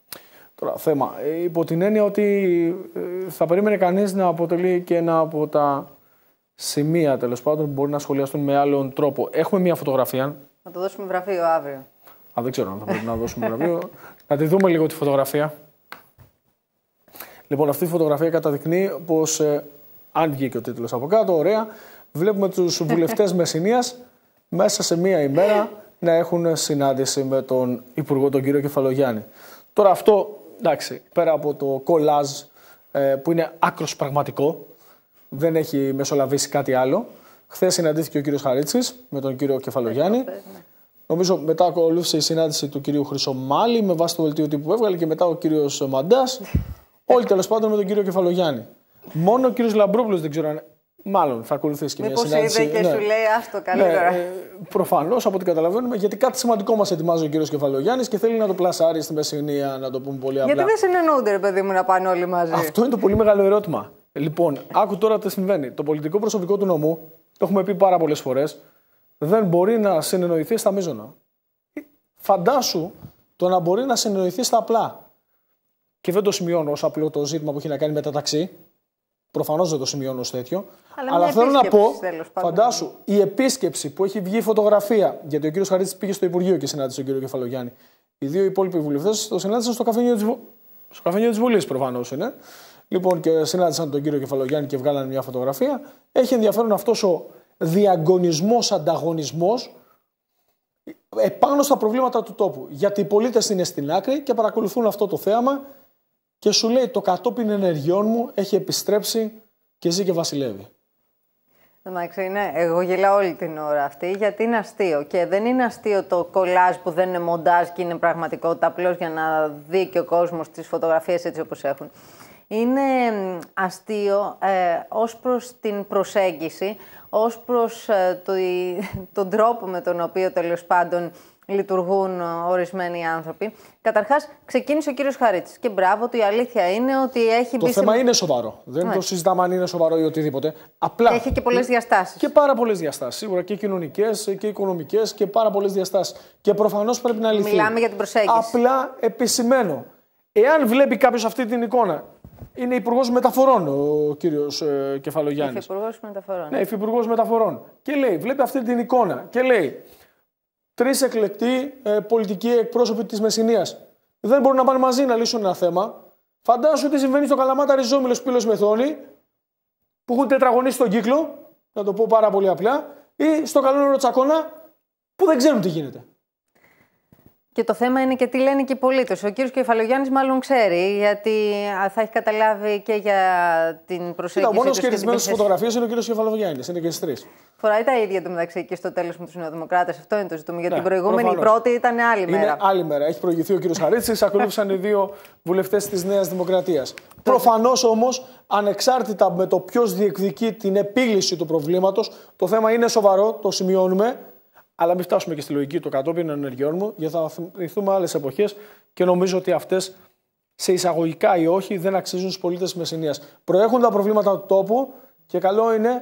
τώρα, θέμα. Ε, υπό την έννοια ότι ε, θα περίμενε κανείς να αποτελεί και ένα από τα σημεία, τέλος πάντων, που μπορεί να σχολιαστούν με άλλον τρόπο. Έχουμε μια φωτογραφία. Να το δώσουμε βραβείο αύριο. Α, δεν ξέρω αν θα πρέπει να δώσουμε βραβείο. Να τη δούμε λίγο τη φωτογραφία. Λοιπόν, αυτή η φωτογραφία καταδεικνύει πως, ε, αν βγήκε ο τίτλος από κάτω, ωραία, βλέπουμε τους βουλευτές Μεσσηνίας μέσα σε μία ημέρα να έχουν συνάντηση με τον Υπουργό, τον κύριο Κεφαλογιάννη. Τώρα αυτό, εντάξει, πέρα από το κολάζ ε, που είναι άκρος πραγματικό, δεν έχει μεσολαβήσει κάτι άλλο. Χθες συναντήθηκε ο κύριος Χαρίτσης με τον κύριο Κεφαλογιάννη. Νομίζω μετά ακολούθησε η συνάντηση του κυρίου Χρυσομάλη με βάση το δελτίο τύπου που έβγαλε και μετά ο κύριος Μαντάς. Όλοι τέλος πάντων με τον κύριο Κεφαλογιάννη. Μόνο ο κύριος Λαμπρόπουλος δεν ξέρω αν. Μάλλον θα ακολουθήσει και μήπως μια συνάντηση. Μήπως είδε και ναι. σου λέει άστο καλύτερα. Ναι, ε, προφανώς από ό,τι καταλαβαίνουμε, γιατί κάτι σημαντικό μας ετοιμάζει ο κύριος Κεφαλογιάννης και θέλει να το πλασάρει στη Μεσσηνία, να το πούμε πολύ απλά. Γιατί δεν συνεννοούνται, ρε παιδί μου, να πάνε όλοι μαζί. Αυτό είναι το πολύ μεγάλο ερώτημα. Λοιπόν, άκου τώρα τι συμβαίνει. Το πολιτικό προσωπικό του νομού, το έχουμε πει πάρα πολλές φορές, δεν μπορεί να συνεννοηθεί στα μείζωνα. Φαντάσου το να μπορεί να συνεννοηθεί στα απλά. Και δεν το σημειώνω ως απλό το ζήτημα που έχει να κάνει με τα ταξί. Προφανώς δεν το σημειώνω ως τέτοιο. Αλλά, Αλλά θέλω να πω, πάντων. φαντάσου, η επίσκεψη που έχει βγει φωτογραφία, γιατί ο κύριος Χαρίτσης πήγε στο Υπουργείο και συνάντησε τον κύριο Κεφαλογιάννη. Οι δύο υπόλοιποι βουλευτές το συνάντησαν στο καφενείο της, Βου... στο καφενείο της Βουλής, προφανώς είναι. Λοιπόν, και συνάντησαν τον κύριο Κεφαλογιάννη και βγάλανε μια φωτογραφία. Έχει ενδιαφέρον αυτός ο διαγωνισμός, ανταγωνισμός επάνω στα προβλήματα του τόπου. Γιατί οι πολίτες είναι στην άκρη και παρακολουθούν αυτό το θέαμα και σου λέει το κατόπιν ενεργειών μου έχει επιστρέψει και ζει και βασιλεύει. Εντάξει, είναι, εγώ γελάω όλη την ώρα αυτή γιατί είναι αστείο. Και δεν είναι αστείο το κολάζ που δεν είναι μοντάζ και είναι πραγματικότητα απλώς για να δει και ο κόσμος τις φωτογραφίες έτσι όπως έχουν. Είναι αστείο ε, ως προς την προσέγγιση, ως προς ε, το, τον τρόπο με τον οποίο τέλος πάντων λειτουργούν ορισμένοι άνθρωποι. Καταρχάς, ξεκίνησε ο κύριος Χαρίτσης. Και μπράβο του, η αλήθεια είναι ότι έχει μπει. Το θέμα σε... είναι σοβαρό. Δεν ναι. το συζητάμε αν είναι σοβαρό ή οτιδήποτε. Απλά. Έχει και πολλές διαστάσεις. Και πάρα πολλές διαστάσεις. Σίγουρα και κοινωνικές και οικονομικές και πάρα πολλές διαστάσεις. Και προφανώς πρέπει να λυθεί. Μιλάμε για την προσέγγιση. Απλά επισημαίνω. Εάν βλέπει κάποιος αυτή την εικόνα. Είναι υπουργός μεταφορών ο κύριος ε, Κεφαλογιάννης. Υφυπουργός μεταφορών. Ναι, υφυπουργός μεταφορών. Και λέει, βλέπει αυτή την εικόνα και λέει. Τρεις εκλεκτοί ε, πολιτικοί εκπρόσωποι της Μεσσηνίας δεν μπορούν να πάνε μαζί να λύσουν ένα θέμα. Φαντάσου τι συμβαίνει στο Καλαμάτα Ριζόμυλος Πύλος Μεθόνη, που έχουν τετραγωνίσει τον κύκλο, να το πω πάρα πολύ απλά, ή στο Καλόνορο Τσακώνα, που δεν ξέρουν τι γίνεται. Και το θέμα είναι και τι λένε και οι πολίτες. Ο κύριος Κεφαλογιάννης μάλλον ξέρει, γιατί θα έχει καταλάβει και για την προσέγγιση. Ο μόνος χειρισμένος στις φωτογραφίες είναι ο κύριος Κεφαλογιάννης. Είναι και στις τρεις. Φοράει τα ίδια το μεταξύ και στο τέλος με τους Νεοδημοκράτες. Αυτό είναι το ζητούμενο. Για ναι, την προηγούμενη, προφανώς. η πρώτη ήταν άλλη μέρα. Είναι άλλη μέρα. Έχει προηγηθεί ο κύριος Χαρίτσης, ακολούθησαν οι δύο βουλευτές της Νέας Δημοκρατίας. Προφανώς όμως, ανεξάρτητα με το ποιος διεκδικεί την επίλυση του προβλήματος, το θέμα είναι σοβαρό, το σημειώνουμε. Αλλά μην φτάσουμε και στη λογική του κατόπιν ενεργειών μου, γιατί θα θυμηθούμε άλλες εποχές και νομίζω ότι αυτές, σε εισαγωγικά ή όχι, δεν αξίζουν στους πολίτες της Μεσσηνίας. Προέχουν τα προβλήματα του τόπου και καλό είναι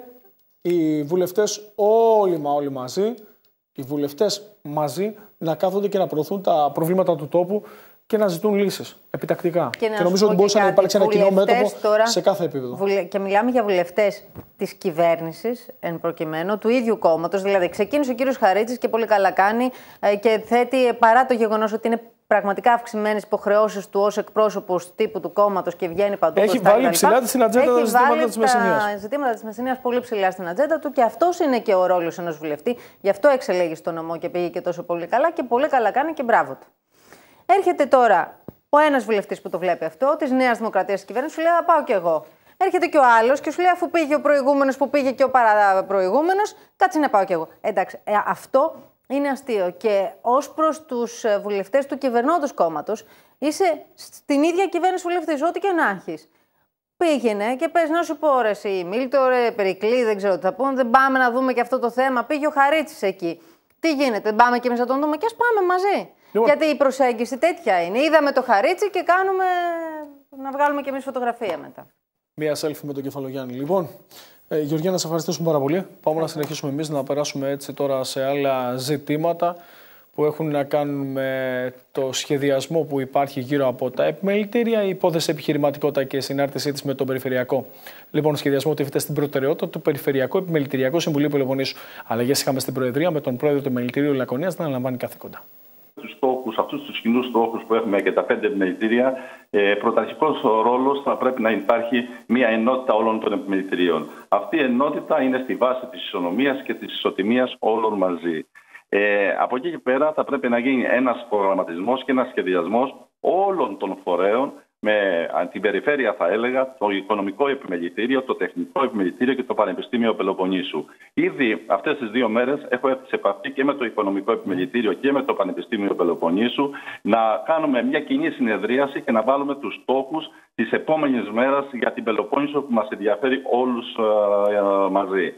οι βουλευτές όλοι μα όλοι μαζί, οι βουλευτές μαζί να κάθονται και να προωθούν τα προβλήματα του τόπου και να ζητούν λύσεις επιτακτικά. Και, και νομίζω ότι μπορούσε να υπάρξει ένα κοινό μέτωπο τώρα, σε κάθε επίπεδο. Και μιλάμε για βουλευτές της κυβέρνησης, εν προκειμένου, του ίδιου κόμματος. Δηλαδή, ξεκίνησε ο κύριος Χαρίτσης και πολύ καλά κάνει και θέτει, παρά το γεγονός ότι είναι πραγματικά αυξημένες υποχρεώσεις του ως εκπρόσωπος τύπου του κόμματος και βγαίνει παντού. Έχει βάλει ψηλά στην ατζέντα τα ζητήματα της Μεσσηνίας. Τα ζητήματα της Μεσσηνίας πολύ ψηλά στην ατζέντα του και αυτός είναι και ο ρόλος ενός βουλευτή. Γι' αυτό εξελέγει στο νομό και πήγε και τόσο πολύ καλά και πολύ καλά κάνει και μπράβο του. Έρχεται τώρα ο ένας βουλευτής που το βλέπει αυτό, της Νέας Δημοκρατίας της κυβέρνησης, σου λέει: θα πάω κι εγώ. Έρχεται και ο άλλος και σου λέει: αφού πήγε ο προηγούμενος που πήγε και ο παραπροηγούμενος, κάτσε να πάω κι εγώ. Εντάξει, ε, αυτό είναι αστείο. Και ως προς τους βουλευτές του κυβερνώντος κόμματος, είσαι στην ίδια κυβέρνηση βουλευτής, ό,τι και να έχεις. Πήγαινε και πες να σου πω: ρε, εσύ, Μίλτο, ρε, Περικλή, δεν ξέρω τι θα πούνε, δεν πάμε να δούμε και αυτό το θέμα. Πήγε ο Χαρίτσης εκεί. Τι γίνεται, δεν πάμε και εμείς να τον δούμε και ας πάμε μαζί. Λοιπόν. Γιατί η προσέγγιση τέτοια είναι. Είδαμε το Χαρίτσι και κάνουμε να βγάλουμε και εμείς φωτογραφία μετά. Μία selfie με τον Κεφαλογιάννη. Λοιπόν, ε, Γεωργία, να σας ευχαριστήσουμε πάρα πολύ. Πάμε να συνεχίσουμε εμείς να περάσουμε έτσι τώρα σε άλλα ζητήματα που έχουν να κάνουν με το σχεδιασμό που υπάρχει γύρω από τα επιμελητήρια, η υπόθεση επιχειρηματικότητα και η συνάρτησή της με τον Περιφερειακό. Λοιπόν, σχεδιασμό τίθεται στην προτεραιότητα του Περιφερειακού Επιμελητηριακού Συμβουλίου Πελοποννήσου. Αλλαγές είχαμε στην Προεδρία με τον πρόεδρο του Επιμελητηρίου Λακωνίας να αναλαμβάνει καθήκοντα. Τους στόχους, αυτούς τους κοινούς στόχους που έχουμε και τα πέντε επιμελητήρια, ε, πρωταρχικός ρόλος θα πρέπει να υπάρχει μια ενότητα όλων των επιμελητηρίων. Αυτή η ενότητα είναι στη βάση της ισονομίας και της ισοτιμίας όλων μαζί. Ε, από εκεί και πέρα θα πρέπει να γίνει ένας προγραμματισμός και ένας σχεδιασμός όλων των φορέων, με την περιφέρεια θα έλεγα, το οικονομικό επιμελητήριο, το τεχνικό επιμελητήριο και το Πανεπιστήμιο Πελοποννήσου. Ήδη αυτές τις δύο μέρες έχω έρθει σε επαφή και με το οικονομικό επιμελητήριο και με το Πανεπιστήμιο Πελοποννήσου να κάνουμε μια κοινή συνεδρίαση και να βάλουμε τους στόχους της επόμενης μέρας για την Πελοπόννησο που μας ενδιαφέρει όλους ε, μαζί.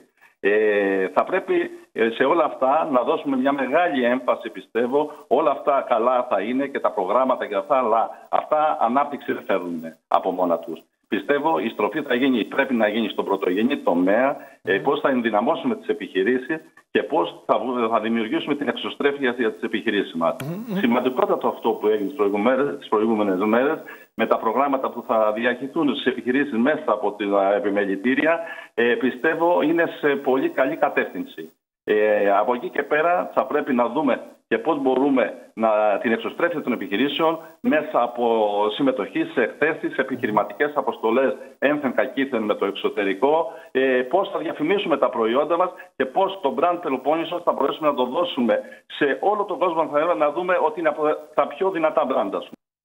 Ε, θα πρέπει σε όλα αυτά να δώσουμε μια μεγάλη έμφαση, πιστεύω. Όλα αυτά καλά θα είναι και τα προγράμματα και αυτά, αλλά αυτά ανάπτυξη δεν φέρνουν από μόνα τους. Πιστεύω η στροφή θα γίνει, πρέπει να γίνει στον πρωτογενή τομέα, ε, πώς θα ενδυναμώσουμε τις επιχειρήσεις και πώς θα, θα δημιουργήσουμε την εξωστρέφεια για τις επιχειρήσεις μας. Mm-hmm. Σημαντικότατο αυτό που έγινε τις προηγούμενες μέρες με τα προγράμματα που θα διαχειριστούν στις επιχειρήσεις μέσα από τα επιμελητήρια, ε, πιστεύω είναι σε πολύ καλή κατεύθυνση. Ε, από εκεί και πέρα θα πρέπει να δούμε και πώς μπορούμε να, την εξωστρέφεια των επιχειρήσεων μέσα από συμμετοχή σε εκθέσεις, επιχειρηματικές αποστολές ένθεν κακήθεν με το εξωτερικό, ε, πώς θα διαφημίσουμε τα προϊόντα μας και πώς το brand Πελοπόννησος θα μπορέσουμε να το δώσουμε σε όλο τον κόσμο, θα να δούμε ότι είναι από τα πιο δυνατά brand.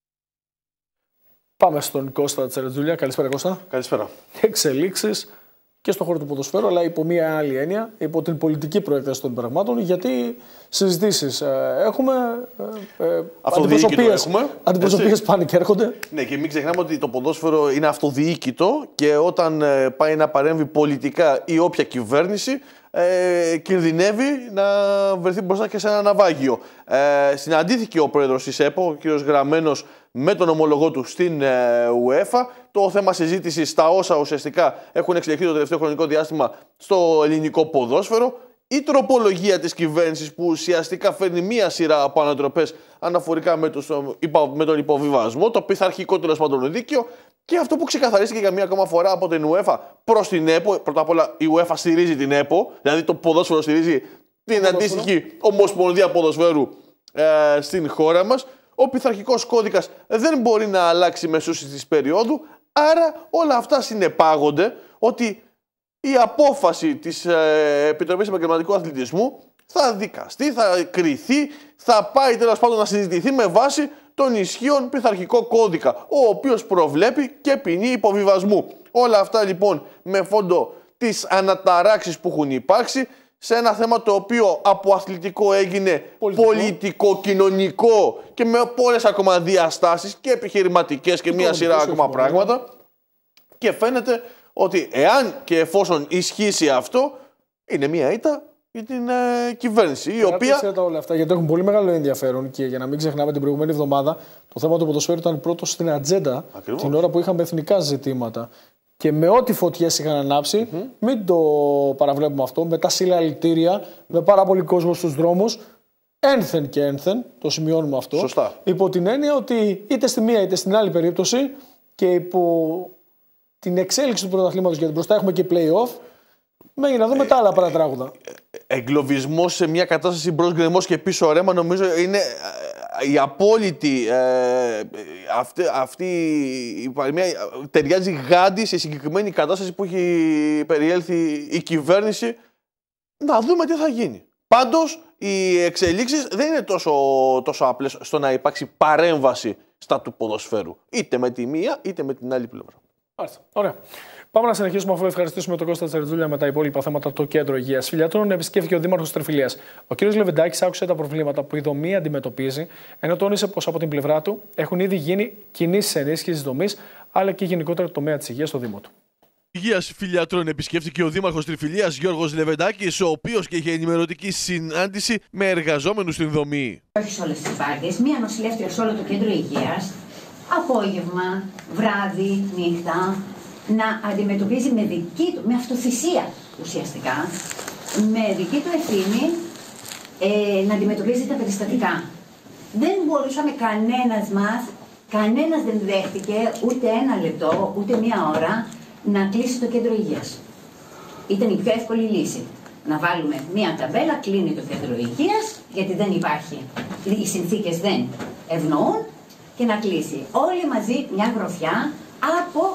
Πάμε στον Κώστα Τσερετζούλια. Καλησπέρα, Κώστα. Καλησπέρα. Εξελίξεις και στον χώρο του ποδοσφαίρου, αλλά υπό μία άλλη έννοια, υπό την πολιτική προέκταση των πραγμάτων, γιατί συζητήσεις ε, έχουμε, ε, ε, αντιπροσωπείες, αντιπροσωπείες πάνε και έρχονται. Ναι, και μην ξεχνάμε ότι το ποδόσφαιρο είναι αυτοδιοίκητο και όταν ε, πάει να παρέμβει πολιτικά ή όποια κυβέρνηση, ε, κινδυνεύει να βρεθεί μπροστά και σε ένα ναυάγιο. Ε, συναντήθηκε ο πρόεδρος της ΕΠΟ, ο κ. Γραμμένος, με τον ομολογό του στην ε, UEFA. Το θέμα συζήτησης στα όσα ουσιαστικά έχουν εξελιχθεί το τελευταίο χρονικό διάστημα στο ελληνικό ποδόσφαιρο. Η τροπολογία της κυβέρνησης που ουσιαστικά φέρνει μία σειρά από ανατροπές αναφορικά με, τους, με τον υποβιβασμό, το πειθαρχικό τέλος πάντων δίκαιο, και αυτό που ξεκαθαρίστηκε για μία ακόμα φορά από την UEFA προς την ΕΠΟ. Πρώτα απ' όλα η UEFA στηρίζει την ΕΠΟ, δηλαδή το ποδόσφαιρο στηρίζει την αντίστοιχη Ομοσπονδία Ποδοσφαίρου ε, στην χώρα μας. Ο πειθαρχικός κώδικας δεν μπορεί να αλλάξει μεσούσεις της περίοδου, άρα όλα αυτά συνεπάγονται ότι η απόφαση της ε, Επιτροπής Επαγγελματικού Αθλητισμού θα δικαστεί, θα κριθεί, θα πάει τέλος πάντων να συζητηθεί με βάση τον ισχύον πειθαρχικό κώδικα, ο οποίος προβλέπει και ποινή υποβιβασμού. Όλα αυτά λοιπόν με φόντο τις αναταράξεις που έχουν υπάρξει σε ένα θέμα το οποίο από αθλητικό έγινε πολιτικό, πολιτικό κοινωνικό και με πολλές ακόμα διαστάσεις και επιχειρηματικές και μία σειρά ακόμα πράγματα. Και φαίνεται ότι εάν και εφόσον ισχύσει αυτό, είναι μία ήττα για την ε, κυβέρνηση, η οποία... Ξέρετε όλα αυτά, γιατί έχουν πολύ μεγάλο ενδιαφέρον, και για να μην ξεχνάμε, την προηγούμενη εβδομάδα το θέμα του ποδοσφαίρου ήταν πρώτο στην ατζέντα. Ακριβώς. Την ώρα που είχαμε εθνικά ζητήματα. Και με ό,τι φωτιές είχαν ανάψει, mm-hmm. μην το παραβλέπουμε αυτό, με τα συλλαλητήρια, με πάρα πολύ κόσμο στους δρόμους, ένθεν και ένθεν, το σημειώνουμε αυτό. Σωστά. Υπό την έννοια ότι είτε στη μία είτε στην άλλη περίπτωση και υπό την εξέλιξη του πρωταθλήματος, γιατί μπροστά έχουμε και play-off, μένει να δούμε ε, τα άλλα παρατράγουδα. Εγκλωβισμός σε μια κατάσταση μπρος γκρεμός και πίσω ρέμα, νομίζω είναι η απόλυτη ε, αυτή, αυτή η παροιμία ταιριάζει γάντι σε συγκεκριμένη κατάσταση που έχει περιέλθει η κυβέρνηση. Να δούμε τι θα γίνει. Πάντως οι εξελίξεις δεν είναι τόσο, τόσο απλές στο να υπάρξει παρέμβαση στα του ποδοσφαίρου, είτε με τη μία είτε με την άλλη πλευρά. Άρα, ωραία. Πάμε να συνεχίσουμε, αφού ευχαριστήσουμε τον Κώστα Τσερτζούλια με τα υπόλοιπα θέματα, το Κέντρο Υγείας Φιλιατρών. Επισκέφθηκε ο Δήμαρχος Τριφυλίας. Ο κ. Λεβεντάκης άκουσε τα προβλήματα που η δομή αντιμετωπίζει, ενώ τόνισε πως από την πλευρά του έχουν ήδη γίνει κινήσεις ενίσχυσης δομής, αλλά και γενικότερα το τομέα της υγείας στο Δήμο του. Υγείας Φιλιατρών επισκέφθηκε ο Δήμαρχος Τριφυλίας Γιώργος Λεβεντάκης, ο οποίος και είχε ενημερωτική συνάντηση με εργαζόμενους στην δομή. Όχι σε όλες τις υπάρκειες, μία νοσηλεύτρια σε όλο το Κέντρο Υγείας, απόγευμα, βράδυ, νύχτα, να αντιμετωπίζει με δική του, με αυτοθυσία ουσιαστικά, με δική του ευθύνη ε, να αντιμετωπίζει τα περιστατικά. Δεν μπορούσαμε κανένας μας, κανένας δεν δέχτηκε ούτε ένα λεπτό, ούτε μία ώρα να κλείσει το Κέντρο Υγείας. Ήταν η πιο εύκολη λύση. Να βάλουμε μία ταμπέλα, κλείνει το Κέντρο Υγείας, γιατί δεν υπάρχει, οι συνθήκες δεν ευνοούν, και να κλείσει. Όλοι μαζί μια γροφιά από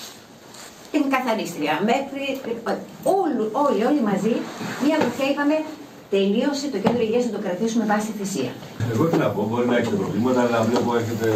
την καθαρίστρια μέχρι όλοι, όλοι, όλοι μαζί μια γροφιά, είπαμε, τελείωσε το Κέντρο Υγείας, να το κρατήσουμε πάση θυσία. Εγώ τι να πω, μπορεί να έχετε προβλήματα, αλλά βλέπω έχετε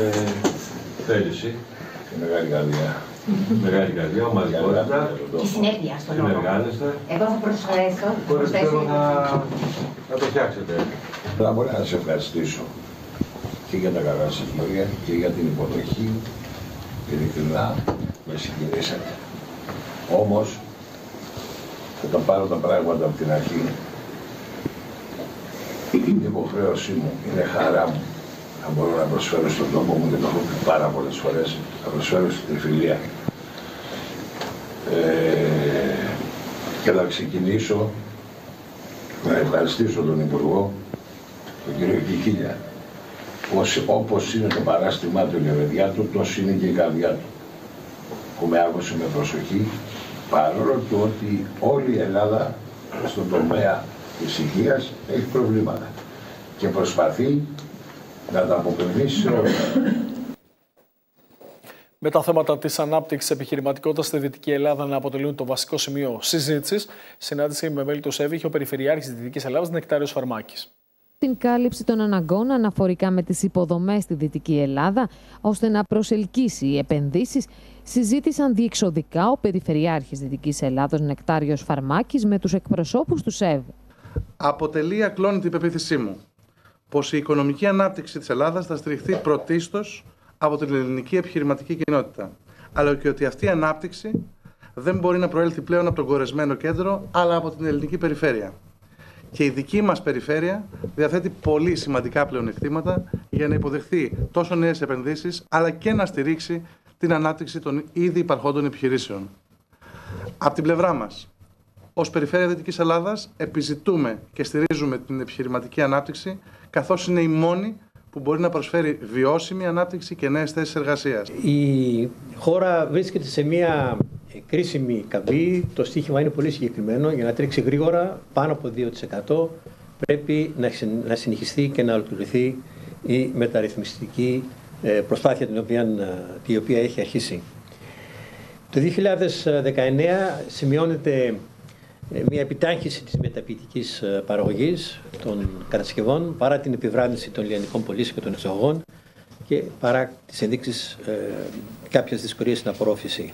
θέληση και μεγάλη καρδιά. Μεγάλη καρδιά, ομαδικότητα και συνέπεια στον λόγο. Συνεργάζεστε. Εγώ θα προσθέσω. Θέλω να, να το φτιάξετε. Θα μπορώ να σε ευχαριστήσω και για τα καλά σας λόγια και για την υποδοχή. Ειλικρινά με συγκινήσατε. Όμως, όταν πάρω τα πράγματα από την αρχή, είναι υποχρέωσή μου, είναι χαρά μου να μπορώ να προσφέρω στον τόπο μου, και το έχω πει πάρα πολλές φορές, να προσφέρω στην Τριφυλία. Ε, και θα ξεκινήσω να ευχαριστήσω τον Υπουργό, τον κύριο Κικίλια. Όπως είναι το παράστημά του, η λεβεδιά του, τόσο είναι και η καρδιά του, που με άκουσε με προσοχή, παρόλο του ότι όλη η Ελλάδα στον τομέα της υγείας έχει προβλήματα και προσπαθεί να τα αποκρινήσει σε όλα. Με τα θέματα της ανάπτυξης επιχειρηματικότητας στη Δυτική Ελλάδα να αποτελούν το βασικό σημείο συζήτησης, συνάντηση με μέλη του ΣΕΒ είχε ο Περιφερειάρχης της Δυτικής Ελλάδας, Νεκτάριος Φαρμάκης. Την κάλυψη των αναγκών αναφορικά με τις υποδομές στη Δυτική Ελλάδα, ώστε να προσελκύσει επενδύσεις, συζήτησαν διεξοδικά ο Περιφερειάρχης Δυτικής Ελλάδος Νεκτάριος Φαρμάκης με τους εκπροσώπους του ΣΕΒ. Αποτελεί ακλόνητη η πεποίθησή μου πως η οικονομική ανάπτυξη της Ελλάδας θα στηριχθεί πρωτίστως από την ελληνική επιχειρηματική κοινότητα, αλλά και ότι αυτή η ανάπτυξη δεν μπορεί να προέλθει πλέον από τον κορεσμένο κέντρο, αλλά από την ελληνική περιφέρεια. Και η δική μας περιφέρεια διαθέτει πολύ σημαντικά πλεονεκτήματα για να υποδεχθεί τόσο νέες επενδύσεις, αλλά και να στηρίξει την ανάπτυξη των ήδη υπαρχόντων επιχειρήσεων. Από την πλευρά μας, ως Περιφέρεια Δυτικής Ελλάδας, επιζητούμε και στηρίζουμε την επιχειρηματική ανάπτυξη, καθώς είναι η μόνη που μπορεί να προσφέρει βιώσιμη ανάπτυξη και νέες θέσεις εργασίας. Η χώρα βρίσκεται σε μια κρίσιμη καμπή. Το στίχημα είναι πολύ συγκεκριμένο. Για να τρέξει γρήγορα, πάνω από δύο τοις εκατό, πρέπει να συνεχιστεί και να ολοκληρωθεί η μεταρρυθμιστική προσπάθεια την οποία, την οποία έχει αρχίσει. Το δύο χιλιάδες δεκαεννέα σημειώνεται μια επιτάχυνση της μεταποιητικής παραγωγής των κατασκευών παρά την επιβράδυνση των λιανικών πωλήσεων και των εξαγωγών και παρά τις ενδείξεις ε, κάποιες δυσκολίες στην απορρόφηση.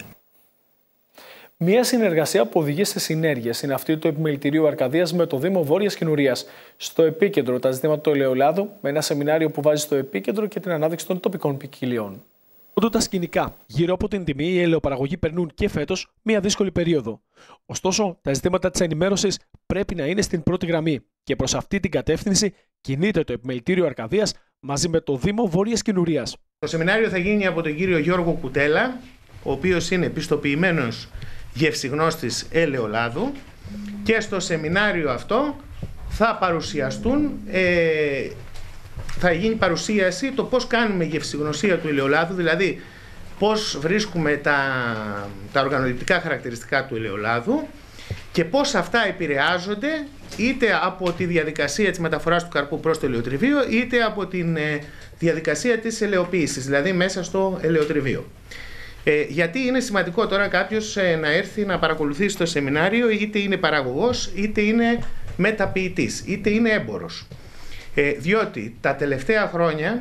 Μια συνεργασία που οδηγεί σε συνέργειες είναι αυτή του Επιμελητηρίου Αρκαδίας με το Δήμο Βόρειας Κινουρίας. Στο επίκεντρο τα ζητήματα του ελαιολάδου, με ένα σεμινάριο που βάζει στο επίκεντρο και την ανάδειξη των τοπικών ποικιλιών. Όντω τα σκηνικά γύρω από την τιμή, οι ελαιοπαραγωγοί περνούν και φέτος μια δύσκολη περίοδο. Ωστόσο, τα ζητήματα της ενημέρωσης πρέπει να είναι στην πρώτη γραμμή και προς αυτή την κατεύθυνση κινείται το Επιμελητήριο Αρκαδίας μαζί με το Δήμο Βόρειας Κινουρίας. Το σεμινάριο θα γίνει από τον κύριο Γιώργο Κουτέλα, ο οποίος είναι πιστοποιημένος γευσιγνώστης ελαιολάδου, και στο σεμινάριο αυτό θα παρουσιαστούν, ε, θα γίνει παρουσίαση το πώς κάνουμε γευσιγνωσία του ελαιολάδου, δηλαδή πώς βρίσκουμε τα, τα οργανοληπτικά χαρακτηριστικά του ελαιολάδου και πώς αυτά επηρεάζονται είτε από τη διαδικασία της μεταφοράς του καρπού προς το ελαιοτριβείο είτε από τη ε, διαδικασία της ελαιοποίησης, δηλαδή μέσα στο ελαιοτριβείο. Ε, γιατί είναι σημαντικό τώρα κάποιος ε, να έρθει να παρακολουθήσει το σεμινάριο, είτε είναι παραγωγός, είτε είναι μεταποιητής, είτε είναι έμπορος. Ε, διότι τα τελευταία χρόνια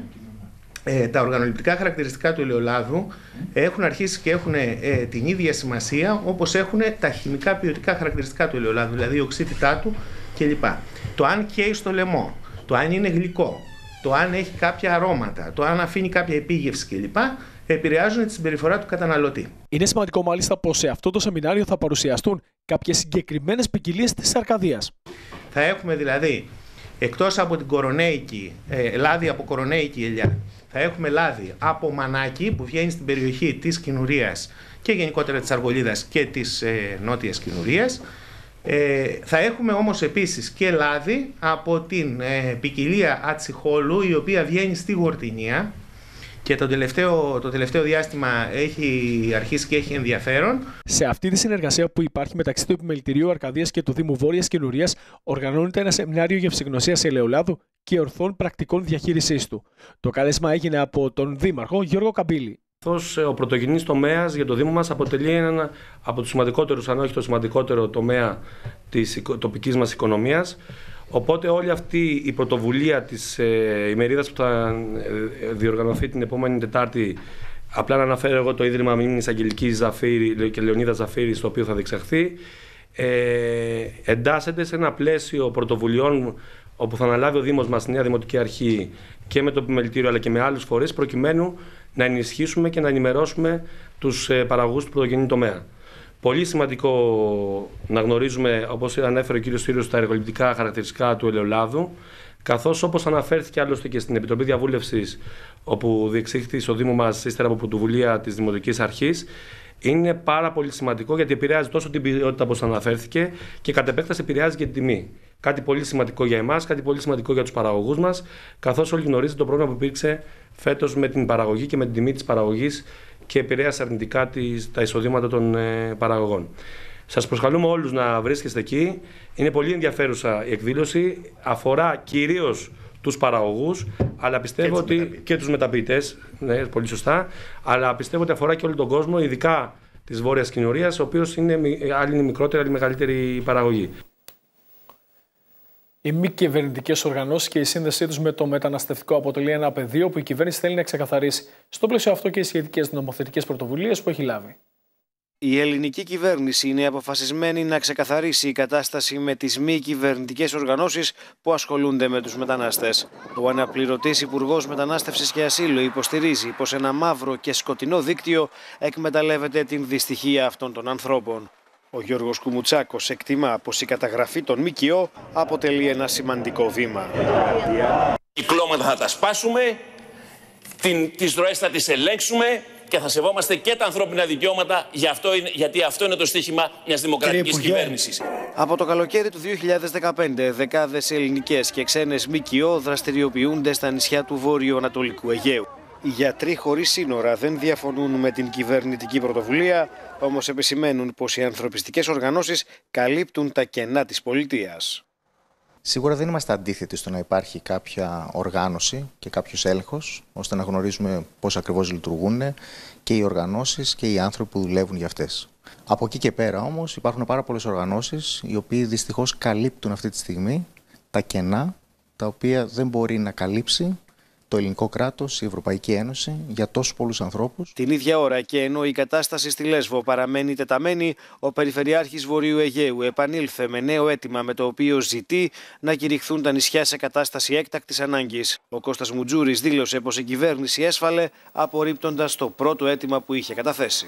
ε, τα οργανοληπτικά χαρακτηριστικά του ελαιολάδου έχουν αρχίσει και έχουν ε, την ίδια σημασία όπως έχουν τα χημικά ποιοτικά χαρακτηριστικά του ελαιολάδου, δηλαδή η οξύτητά του κλπ. Το αν καίει στο λαιμό, το αν είναι γλυκό, το αν έχει κάποια αρώματα, το αν αφήνει κάποια επίγευση κλπ. Επηρεάζουν τη συμπεριφορά του καταναλωτή. Είναι σημαντικό μάλιστα πως σε αυτό το σεμινάριο θα παρουσιαστούν κάποιες συγκεκριμένες ποικιλίες της Αρκαδίας. Θα έχουμε δηλαδή, εκτός από την κορονέικη, ε, λάδι από κορονέικη ελιά, θα έχουμε λάδι από μανάκι που βγαίνει στην περιοχή της Κινουρίας και γενικότερα της Αργολίδας και της ε, Νότιας Κινουρίας. Ε, θα έχουμε όμως επίσης και λάδι από την ε, ποικιλία Ατσιχόλου, η οποία βγαίνει στη Γορτινία και το τελευταίο, το τελευταίο διάστημα έχει αρχίσει και έχει ενδιαφέρον. Σε αυτή τη συνεργασία που υπάρχει μεταξύ του Επιμελητηρίου Αρκαδίας και του Δήμου Βόρειας Κινουρίας, οργανώνεται ένα σεμινάριο γευσιγνωσίας ελαιολάδου και ορθών πρακτικών διαχείρισής του. Το κάλεσμα έγινε από τον Δήμαρχο Γιώργο Καμπύλη. Ο πρωτογενής τομέας για το Δήμο μας αποτελεί έναν από τους σημαντικότερους, αν όχι το σημαντικότερο τομέα της τοπικής μας οικονομίας. Οπότε όλη αυτή η πρωτοβουλία της ε, ημερίδας που θα ε, διοργανωθεί την επόμενη Τετάρτη, απλά να αναφέρω εγώ το Ίδρυμα Μνήμης Αγγελικής Ζαφύρη και Λεωνίδα Ζαφύρη, στο οποίο θα διεξαχθεί, ε, εντάσσεται σε ένα πλαίσιο πρωτοβουλειών όπου θα αναλάβει ο Δήμος μας, Νέα Δημοτική Αρχή, και με το Επιμελητήριο αλλά και με άλλους φορείς, προκειμένου να ενισχύσουμε και να ενημερώσουμε τους ε, παραγωγούς του πρωτογενή τομέα. Πολύ σημαντικό να γνωρίζουμε, όπως ανέφερε ο κ. Στήριος, τα εργοληπτικά χαρακτηριστικά του ελαιολάδου, καθώς όπως αναφέρθηκε άλλωστε και στην Επιτροπή Διαβούλευσης, όπου διεξήχθη στο Δήμο μας ύστερα από πρωτοβουλία της Δημοτικής Αρχής, είναι πάρα πολύ σημαντικό γιατί επηρεάζει τόσο την ποιότητα όπως αναφέρθηκε και κατ' επέκταση επηρεάζει και την τιμή. Κάτι πολύ σημαντικό για εμάς, κάτι πολύ σημαντικό για τους παραγωγούς μας, καθώς όλοι γνωρίζετε το πρόβλημα που υπήρξε φέτος με την παραγωγή και με την τιμή της παραγωγής και επηρέασε αρνητικά τις, τα εισοδήματα των ε, παραγωγών. Σας προσκαλούμε όλους να βρίσκεστε εκεί. Είναι πολύ ενδιαφέρουσα η εκδήλωση. Αφορά κυρίως τους παραγωγούς, αλλά πιστεύω και ότι και τους μεταποιητές, ναι, πολύ σωστά, αλλά πιστεύω ότι αφορά και όλο τον κόσμο, ειδικά της Βόρειας Κινουρίας, ο οποίος είναι, άλλη είναι μικρότερη, άλλη μεγαλύτερη παραγωγή. Οι μη κυβερνητικές οργανώσεις και η σύνδεσή τους με το μεταναστευτικό αποτελεί ένα πεδίο που η κυβέρνηση θέλει να ξεκαθαρίσει. Στο πλαίσιο αυτό και οι σχετικές νομοθετικές πρωτοβουλίες που έχει λάβει. Η ελληνική κυβέρνηση είναι αποφασισμένη να ξεκαθαρίσει η κατάσταση με τις μη κυβερνητικές οργανώσεις που ασχολούνται με τους μετανάστες. Ο αναπληρωτής Υπουργός Μετανάστευσης και Ασύλου υποστηρίζει πως ένα μαύρο και σκοτεινό δίκτυο εκμεταλλεύεται την δυστυχία αυτών των ανθρώπων. Ο Γιώργος Κουμουτσάκος εκτιμά πως η καταγραφή των ΜΚΟ αποτελεί ένα σημαντικό βήμα. Κυκλώματα θα τα σπάσουμε, την, τις ροές θα τις ελέγξουμε και θα σεβόμαστε και τα ανθρώπινα δικαιώματα, για αυτό είναι, γιατί αυτό είναι το στίχημα μιας δημοκρατικής κυβέρνησης. Από το καλοκαίρι του δύο χιλιάδες δεκαπέντε, δεκάδες ελληνικές και ξένες ΜΚΟ δραστηριοποιούνται στα νησιά του βόρειο-ανατολικού Αιγαίου. Οι γιατροί χωρίς σύνορα δεν διαφωνούν με την κυβερνητική πρωτοβουλία, όμως επισημαίνουν πως οι ανθρωπιστικές οργανώσεις καλύπτουν τα κενά της πολιτείας. Σίγουρα δεν είμαστε αντίθετοι στο να υπάρχει κάποια οργάνωση και κάποιος έλεγχος, ώστε να γνωρίζουμε πώς ακριβώς λειτουργούν και οι οργανώσεις και οι άνθρωποι που δουλεύουν για αυτές. Από εκεί και πέρα όμως υπάρχουν πάρα πολλές οργανώσεις οι οποίοι δυστυχώς καλύπτουν αυτή τη στιγμή τα κενά τα οποία δεν μπορεί να καλύψει το ελληνικό κράτος, η Ευρωπαϊκή Ένωση για τόσους πολλούς ανθρώπους. Την ίδια ώρα και ενώ η κατάσταση στη Λέσβο παραμένει τεταμένη, ο Περιφερειάρχης Βορείου Αιγαίου επανήλθε με νέο αίτημα με το οποίο ζητεί να κηρυχθούν τα νησιά σε κατάσταση έκτακτης ανάγκης. Ο Κώστας Μουτζούρης δήλωσε πως η κυβέρνηση έσφαλε απορρίπτοντας το πρώτο αίτημα που είχε καταθέσει.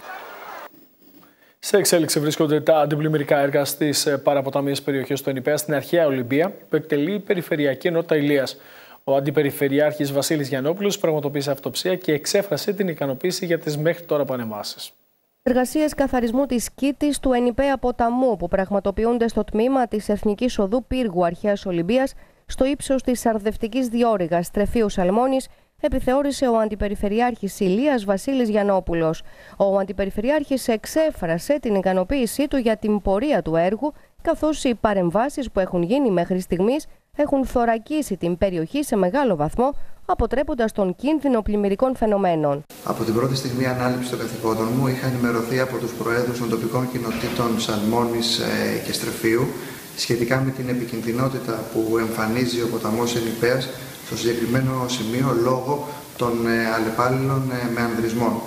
Σε εξέλιξη βρίσκονται τα αντιπλημμυρικά έργα στις παραποταμίες περιοχές του ΕΝΙΠΕΑ στην αρχαία Ολυμπία, που εκτελεί η Περιφερειακή Ενότητα Ηλίας. Ο Αντιπεριφερειάρχης Βασίλης Γιαννόπουλος πραγματοποίησε αυτοψία και εξέφρασε την ικανοποίηση για τις μέχρι τώρα πανεμβάσεις. Εργασίες καθαρισμού της Κήτης του Ενιπέα ποταμού που πραγματοποιούνται στο τμήμα της Εθνικής Οδού Πύργου Αρχαίας Ολυμπίας στο ύψος της Σαρδευτικής Διόρυγας Τρεφείου Σαλμώνης, επιθεώρησε ο Αντιπεριφερειάρχης Ηλίας Βασίλης Γιαννόπουλος. Ο Αντιπεριφερειάρχης εξέφρασε την ικανοποίησή του για την πορεία του έργου, καθώς οι παρεμβάσεις που έχουν γίνει μέχρι στιγμής έχουν θωρακίσει την περιοχή σε μεγάλο βαθμό, αποτρέποντας τον κίνδυνο πλημμυρικών φαινομένων. Από την πρώτη στιγμή ανάληψη των καθηκόντων μου είχα ενημερωθεί από τους προέδρους των τοπικών κοινοτήτων Σαλμώνης και Στρεφείου σχετικά με την επικινδυνότητα που εμφανίζει ο ποταμός Ενιπέας στο συγκεκριμένο σημείο λόγω των αλλεπάλληλων μεανδρισμών.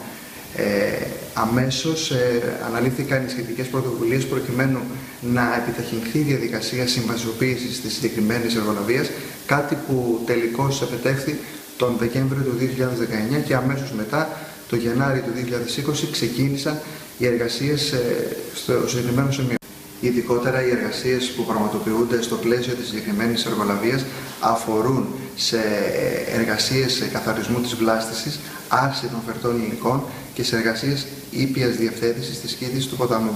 Ε, αμέσως ε, αναλήφθηκαν οι σχετικές πρωτοβουλίες προκειμένου να επιταχυνθεί η διαδικασία συμβασιοποίησης της συγκεκριμένης εργολαβίας, κάτι που τελικώς επετεύχθη τον Δεκέμβριο του δύο χιλιάδες δεκαεννιά και αμέσως μετά, το Γενάρη του δύο χιλιάδες είκοσι, ξεκίνησαν οι εργασίες ε, στο συγκεκριμένο σημείο. Ειδικότερα οι εργασίες που πραγματοποιούνται στο πλαίσιο της συγκεκριμένης εργολαβίας αφορούν σε εργασίες καθαρισμού της βλάστησης, άρση των φερτών υλικών και σε εργασίες ήπιας διευθέτησης της Κήτης του ποταμού,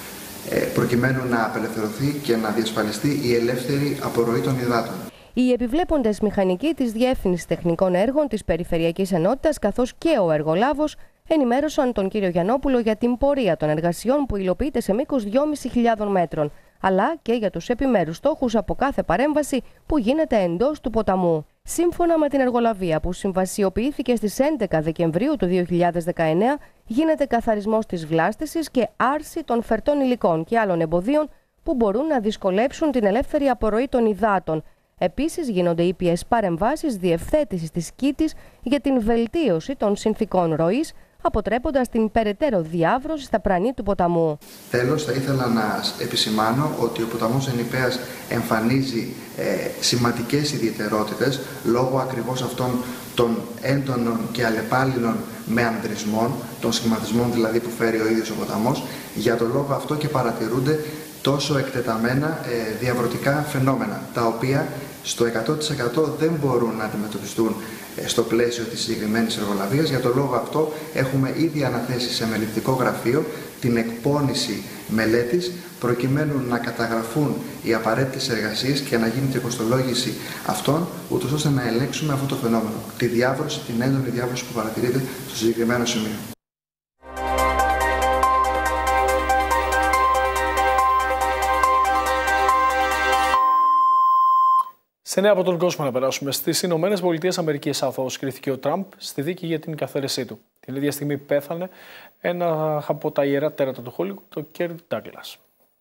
προκειμένου να απελευθερωθεί και να διασφαλιστεί η ελεύθερη απορροή των υδάτων. Οι επιβλέποντες μηχανικοί της Διεύθυνσης Τεχνικών Έργων της Περιφερειακής Ενότητας, καθώς και ο εργολάβος, ενημέρωσαν τον κύριο Γιαννόπουλο για την πορεία των εργασιών που υλοποιείται σε μήκος δυόμισι χιλιάδων μέτρων, αλλά και για τους επιμέρους στόχους από κάθε παρέμβαση που γίνεται εντός του ποταμού. Σύμφωνα με την εργολαβία που συμβασιοποιήθηκε στις έντεκα Δεκεμβρίου του δύο χιλιάδες δεκαεννέα, γίνεται καθαρισμός της βλάστησης και άρση των φερτών υλικών και άλλων εμποδίων που μπορούν να δυσκολέψουν την ελεύθερη απορροή των υδάτων. Επίσης, γίνονται ήπιες παρεμβάσεις διευθέτησης της Κήτης για την βελτίωση των συνθηκών ροής, αποτρέποντας την περαιτέρω διάβρωση στα πρανή του ποταμού. Τέλος, θα ήθελα να επισημάνω ότι ο ποταμός Ενιπέας εμφανίζει ε, σημαντικές ιδιαιτερότητες λόγω ακριβώς αυτών των έντονων και αλλεπάλληλων μεανδρισμών, των σχηματισμών δηλαδή που φέρει ο ίδιος ο ποταμός. Για τον λόγο αυτό και παρατηρούνται τόσο εκτεταμένα ε, διαβρωτικά φαινόμενα, τα οποία στο εκατό τοις εκατό δεν μπορούν να αντιμετωπιστούν στο πλαίσιο της συγκεκριμένης εργολαβίας. Για τον λόγο αυτό έχουμε ήδη αναθέσει σε μελετητικό γραφείο την εκπόνηση μελέτης προκειμένου να καταγραφούν οι απαραίτητες εργασίες και να γίνει και κοστολόγηση αυτών, ούτως ώστε να ελέγξουμε αυτό το φαινόμενο, τη διάβρωση, την έντονη διάβρωση που παρατηρείται στο συγκεκριμένο σημείο. Σε νέα από τον κόσμο να περάσουμε. Στις Ηνωμένες Πολιτείες Αμερικής αθώος κρίθηκε ο Τραμπ στη δίκη για την καθαίρεσή του. Την ίδια στιγμή πέθανε ένα από τα ιερά τέρατα του Χόλιγουντ, το Κέρι Ντάγκλας.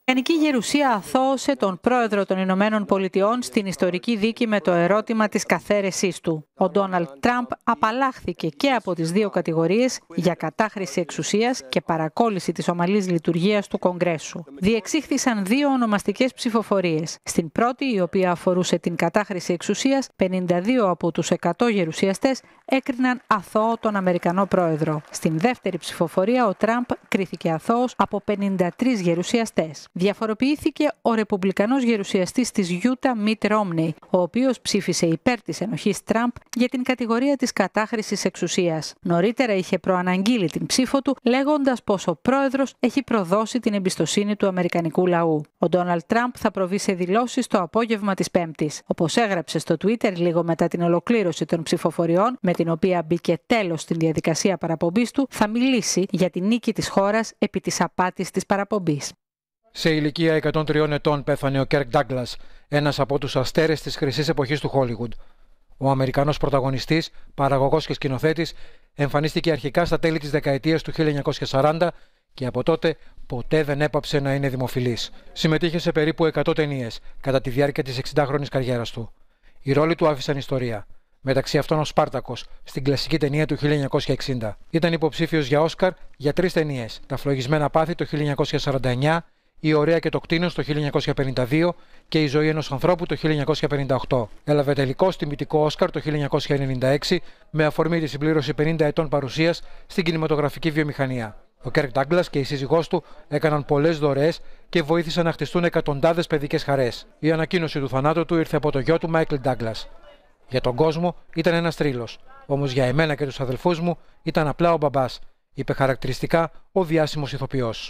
Η Αμερικανική Γερουσία αθώωσε τον πρόεδρο των Ηνωμένων Πολιτειών στην ιστορική δίκη με το ερώτημα της καθαίρεσής του. Ο Ντόναλντ Τραμπ απαλλάχθηκε και από τις δύο κατηγορίες για κατάχρηση εξουσίας και παρακόλληση της ομαλής λειτουργίας του Κογκρέσου. Διεξήχθησαν δύο ονομαστικές ψηφοφορίες. Στην πρώτη, η οποία αφορούσε την κατάχρηση εξουσίας, πενήντα δύο από τους εκατό γερουσιαστές έκριναν αθώο τον Αμερικανό πρόεδρο. Στην δεύτερη ψηφοφορία, ο Τραμπ κρίθηκε αθώος από πενήντα τρεις γερουσιαστές. Διαφοροποιήθηκε ο ρεπουμπλικανός γερουσιαστής της Γιούτα, Μιτ Ρόμνεϊ, ο οποίος ψήφισε υπέρ της ενοχής Τραμπ για την κατηγορία της κατάχρησης εξουσίας. Νωρίτερα είχε προαναγγείλει την ψήφο του, λέγοντας πως ο πρόεδρος έχει προδώσει την εμπιστοσύνη του αμερικανικού λαού. Ο Ντόναλντ Τραμπ θα προβεί σε δηλώσεις το απόγευμα της Πέμπτης. Όπως έγραψε στο Twitter λίγο μετά την ολοκλήρωση των ψηφοφοριών, με την οποία μπήκε τέλος στην διαδικασία παραπομπής του, θα μιλήσει για την νίκη της χώρας επί της απάτης της παραπομπής. Σε ηλικία εκατόν τρία ετών πέθανε ο Κέρκ Ντάγκλας, ένας από τους αστέρες της χρυσής εποχής του Χόλιγουντ. Ο Αμερικανός πρωταγωνιστής, παραγωγός και σκηνοθέτης εμφανίστηκε αρχικά στα τέλη της δεκαετίας του χίλια εννιακόσια σαράντα και από τότε ποτέ δεν έπαψε να είναι δημοφιλής. Συμμετείχε σε περίπου εκατό ταινίες κατά τη διάρκεια της εξηντάχρονης καριέρας του. Οι ρόλοι του άφησαν ιστορία. Μεταξύ αυτών ο Σπάρτακος στην κλασική ταινία του χίλια εννιακόσια εξήντα. Ήταν υποψήφιος για Όσκαρ για τρεις ταινίες: Τα φλογισμένα πάθη το χίλια εννιακόσια σαράντα εννιά, Η ωραία και το κτήνος το χίλια εννιακόσια πενήντα δύο και Η ζωή ενός ανθρώπου το χίλια εννιακόσια πενήντα οκτώ. Έλαβε τελικώς τιμητικό Όσκαρ το χίλια εννιακόσια ενενήντα έξι με αφορμή τη συμπλήρωση πενήντα ετών παρουσίας στην κινηματογραφική βιομηχανία. Ο Κέρκ Ντάγκλας και η σύζυγός του έκαναν πολλές δωρεές και βοήθησαν να χτιστούν εκατοντάδες παιδικές χαρές. Η ανακοίνωση του θανάτου του ήρθε από το γιο του Μάικλ Ντάγκλας. Για τον κόσμο ήταν ένας θρύλος, όμως για εμένα και τους αδελφούς μου ήταν απλά ο μπαμπάς, είπε χαρακτηριστικά ο διάσημος ηθοποιός.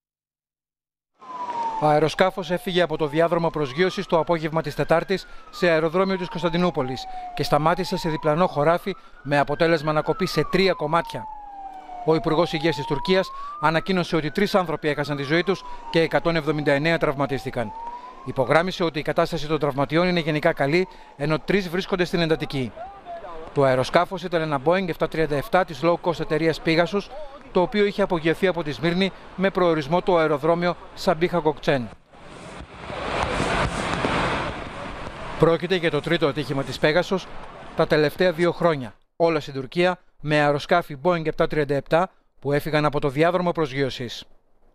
Ο αεροσκάφος έφυγε από το διάδρομο προσγείωσης το απόγευμα της Τετάρτης σε αεροδρόμιο της Κωνσταντινούπολης και σταμάτησε σε διπλανό χωράφι με αποτέλεσμα να κοπεί σε τρία κομμάτια. Ο Υπουργός Υγείας της Τουρκίας ανακοίνωσε ότι τρεις άνθρωποι έχασαν τη ζωή τους και εκατόν εβδομήντα εννέα τραυματίστηκαν. Υπογράμμισε ότι η κατάσταση των τραυματιών είναι γενικά καλή, ενώ τρεις βρίσκονται στην εντατική. Το αεροσκάφος ήταν ένα Boeing επτακόσια τριάντα επτά της low cost εταιρείας Pegasus, το οποίο είχε απογειωθεί από τη Σμύρνη με προορισμό το αεροδρόμιο Σαμπίχα Γκοκτσέν. Πρόκειται για το τρίτο ατύχημα της Pegasus τα τελευταία δύο χρόνια, όλα στην Τουρκία, με αεροσκάφη Boeing επτακόσια τριάντα επτά που έφυγαν από το διάδρομο προσγείωσης.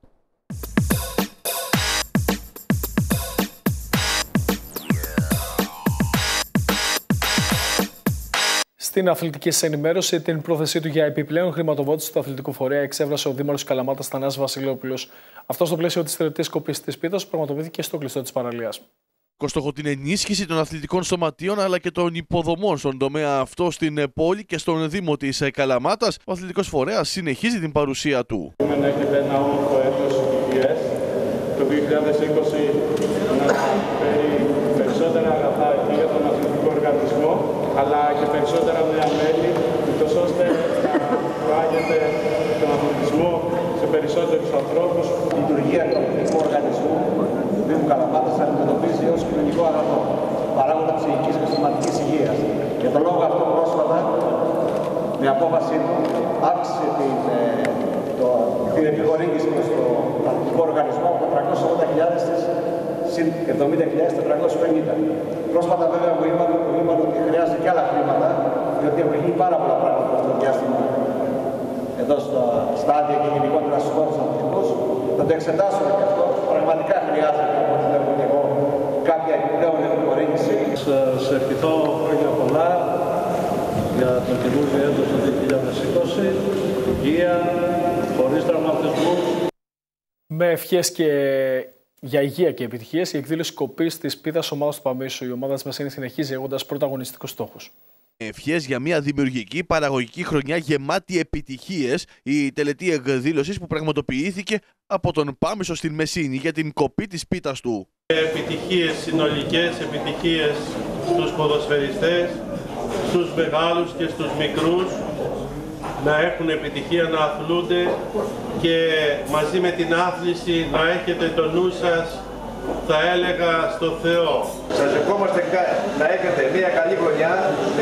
Στην αθλητική σας ενημέρωση, την πρόθεσή του για επιπλέον χρηματοδότηση του αθλητικού φορέα εξέφρασε ο Δήμαρχος Καλαμάτας Θανάσης Βασιλόπουλος. Αυτό στο πλαίσιο της τελετής κοπής της πίτας που πραγματοποιήθηκε στο κλειστό της παραλίας. Στόχο την ενίσχυση των αθλητικών σωματείων αλλά και των υποδομών στον τομέα αυτό στην πόλη και στον Δήμο της Καλαμάτας, ο αθλητικός φορέας συνεχίζει την παρουσία του. Έχετε ένα όμορφο έτος υγιές. Το δύο χιλιάδες είκοσι να φέρει περισσότερα αγαθά και για τον αθλητικό οργανισμό, αλλά και περισσότερα νέα μέλη, ούτως ώστε να προάγεται τον αθλητισμό σε περισσότερους ανθρώπους. Η λειτουργία του αθλητικού οργανισμού του Δήμου Καλαμάτας αντιμετωπίζει ως κοινωνικό αγαθό, παράγοντα ψυχικής και σωματικής υγείας. Για τον λόγο αυτό, πρόσφατα, με απόφαση του, αύξησε την, το, την επιχορήγηση προς το αθλητικό οργανισμό από τριακόσιες ογδόντα χιλιάδες συν εβδομήντα χιλιάδες τετρακόσιες πενήντα. Πρόσφατα, βέβαια, μου είπαν, μου είπαν ότι χρειάζεται και άλλα χρήματα, διότι έχουν γίνει πάρα πολλά πράγματα στο διάστημα εδώ στα στάδια και γενικότερα στους χώρους αθλητικούς. Θα το εξετάσουμε και αυτό. Πραγματικά χρειάζεται, όπως βλέπω και εγώ, κάποια επιπλέον επιχορήγηση. Σας ευχηθώ χρόνια πολλά για το καινούργιο έτος του δύο χιλιάδες είκοσι. Υγεία, χωρίς τραυματισμούς. Με ευχές και για υγεία και επιτυχίες, η εκδήλωση κοπής της πίτας ομάδας του Παμίσου. Η ομάδα της Μεσίνης συνεχίζει έχοντας πρωταγωνιστικούς στόχους. Ευχές για μια δημιουργική παραγωγική χρονιά γεμάτη επιτυχίες, η τελετή εκδήλωσης που πραγματοποιήθηκε από τον Πάμισο στην Μεσίνη για την κοπή της πίτας του. Επιτυχίες συνολικές, επιτυχίες στους ποδοσφαιριστές, στους μεγάλους και στους μικρούς, να έχουν επιτυχία, να αθλούνται και μαζί με την άθληση να έχετε το νου σας, θα έλεγα, στο Θεό. Σας ευχόμαστε να έχετε μια καλή χρονιά με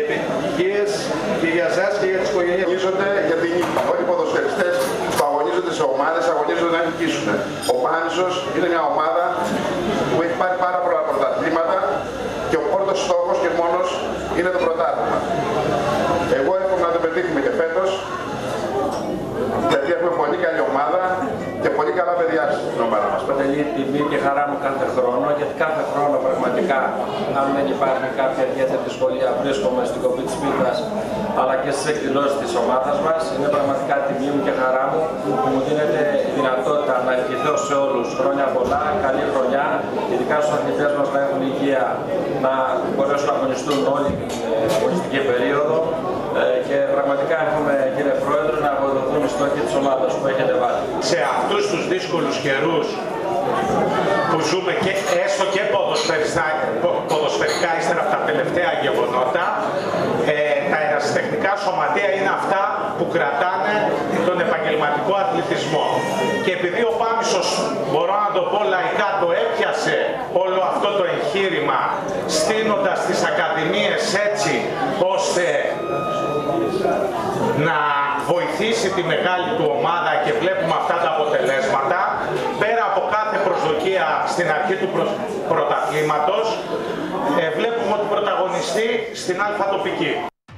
επιτυχίες και για εσάς και για τις οικογένειες. Για την νίκη. Όλοι οι ποδοσφαιριστές που αγωνίζονται τέσσερις ομάδες αγωνίζονται να νικήσουν. Ο Πάνσος είναι μια ομάδα που έχει πάρει πάρα πολλά πρωταθλήματα και ο πρώτος στόχος και μόνος είναι το πρωτάθλημα. Εγώ εύχομαι να το πετύχουμε και φέτος, γιατί έχουμε πολύ καλή ομάδα και πολύ καλά παιδιά στην ομάδα μας. Αποτελεί τιμή και χαρά μου κάθε χρόνο, γιατί κάθε χρόνο πραγματικά, αν δεν υπάρχει κάποια ιδιαίτερη δυσκολία, βρίσκομαι στην κοπή της πίτας αλλά και στις εκδηλώσεις της ομάδας μας. Είναι πραγματικά τιμή μου και χαρά μου που μου δίνεται η δυνατότητα να ευχηθώ σε όλους χρόνια πολλά, καλή χρονιά, ειδικά στους αθλητές μας να έχουν υγεία, να μπορέσουν να αγωνιστούν όλη την αγωνιστική περίοδο. Και πραγματικά έχουμε, κύριε Πρόεδρε, να αποδοθούν οι στόχοι της ομάδας που έχετε βάλει. Σε αυτούς τους δύσκολους καιρούς που ζούμε και έστω και ποδοσφαιρικά ύστερα από τα τελευταία γεγονότα, ε, τα ερασιτεχνικά σωματεία είναι αυτά που κρατάνε τον επαγγελματικό αθλητισμό. Και επειδή ο Πάμισος, μπορώ να το πω λαϊκά, το έπιασε όλο αυτό το εγχείρημα στείνοντας τις ακαδημίες έτσι ώστε να βοηθήσει τη μεγάλη του ομάδα και βλέπουμε αυτά τα αποτελέσματα, πέρα από κάθε προσδοκία στην αρχή του προ... πρωταθλήματος, ε, βλέπουμε ότι πρωταγωνιστεί στην αλφα τοπική.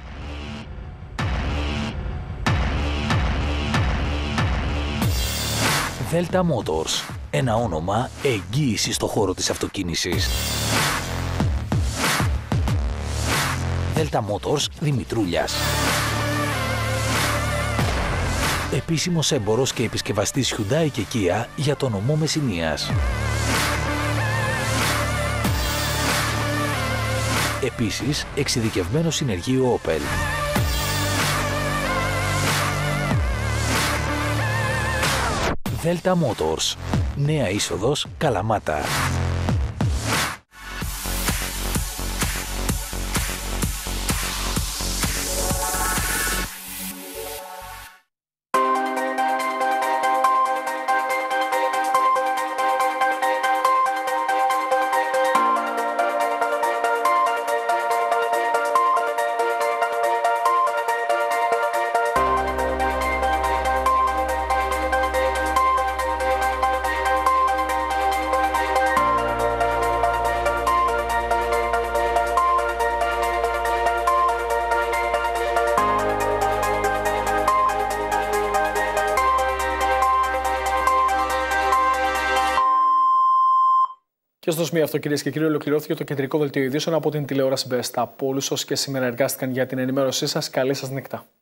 Delta Motors, ένα όνομα εγγύηση στο χώρο της αυτοκίνησης. Delta Motors Δημητρούλιας. Επίσημος έμπορος και επισκευαστής Hyundai και Kia για τον ομό Μεσσηνίας. Επίσης, εξειδικευμένο συνεργείο Opel. Delta Motors. Νέα είσοδος Καλαμάτα. Και στο σημείο αυτό, κυρίες και κύριοι, ολοκληρώθηκε το κεντρικό δελτίο ειδήσεων από την τηλεόραση Best. Από όλους όσοι και σήμερα εργάστηκαν για την ενημέρωσή σας, καλή σας νύχτα.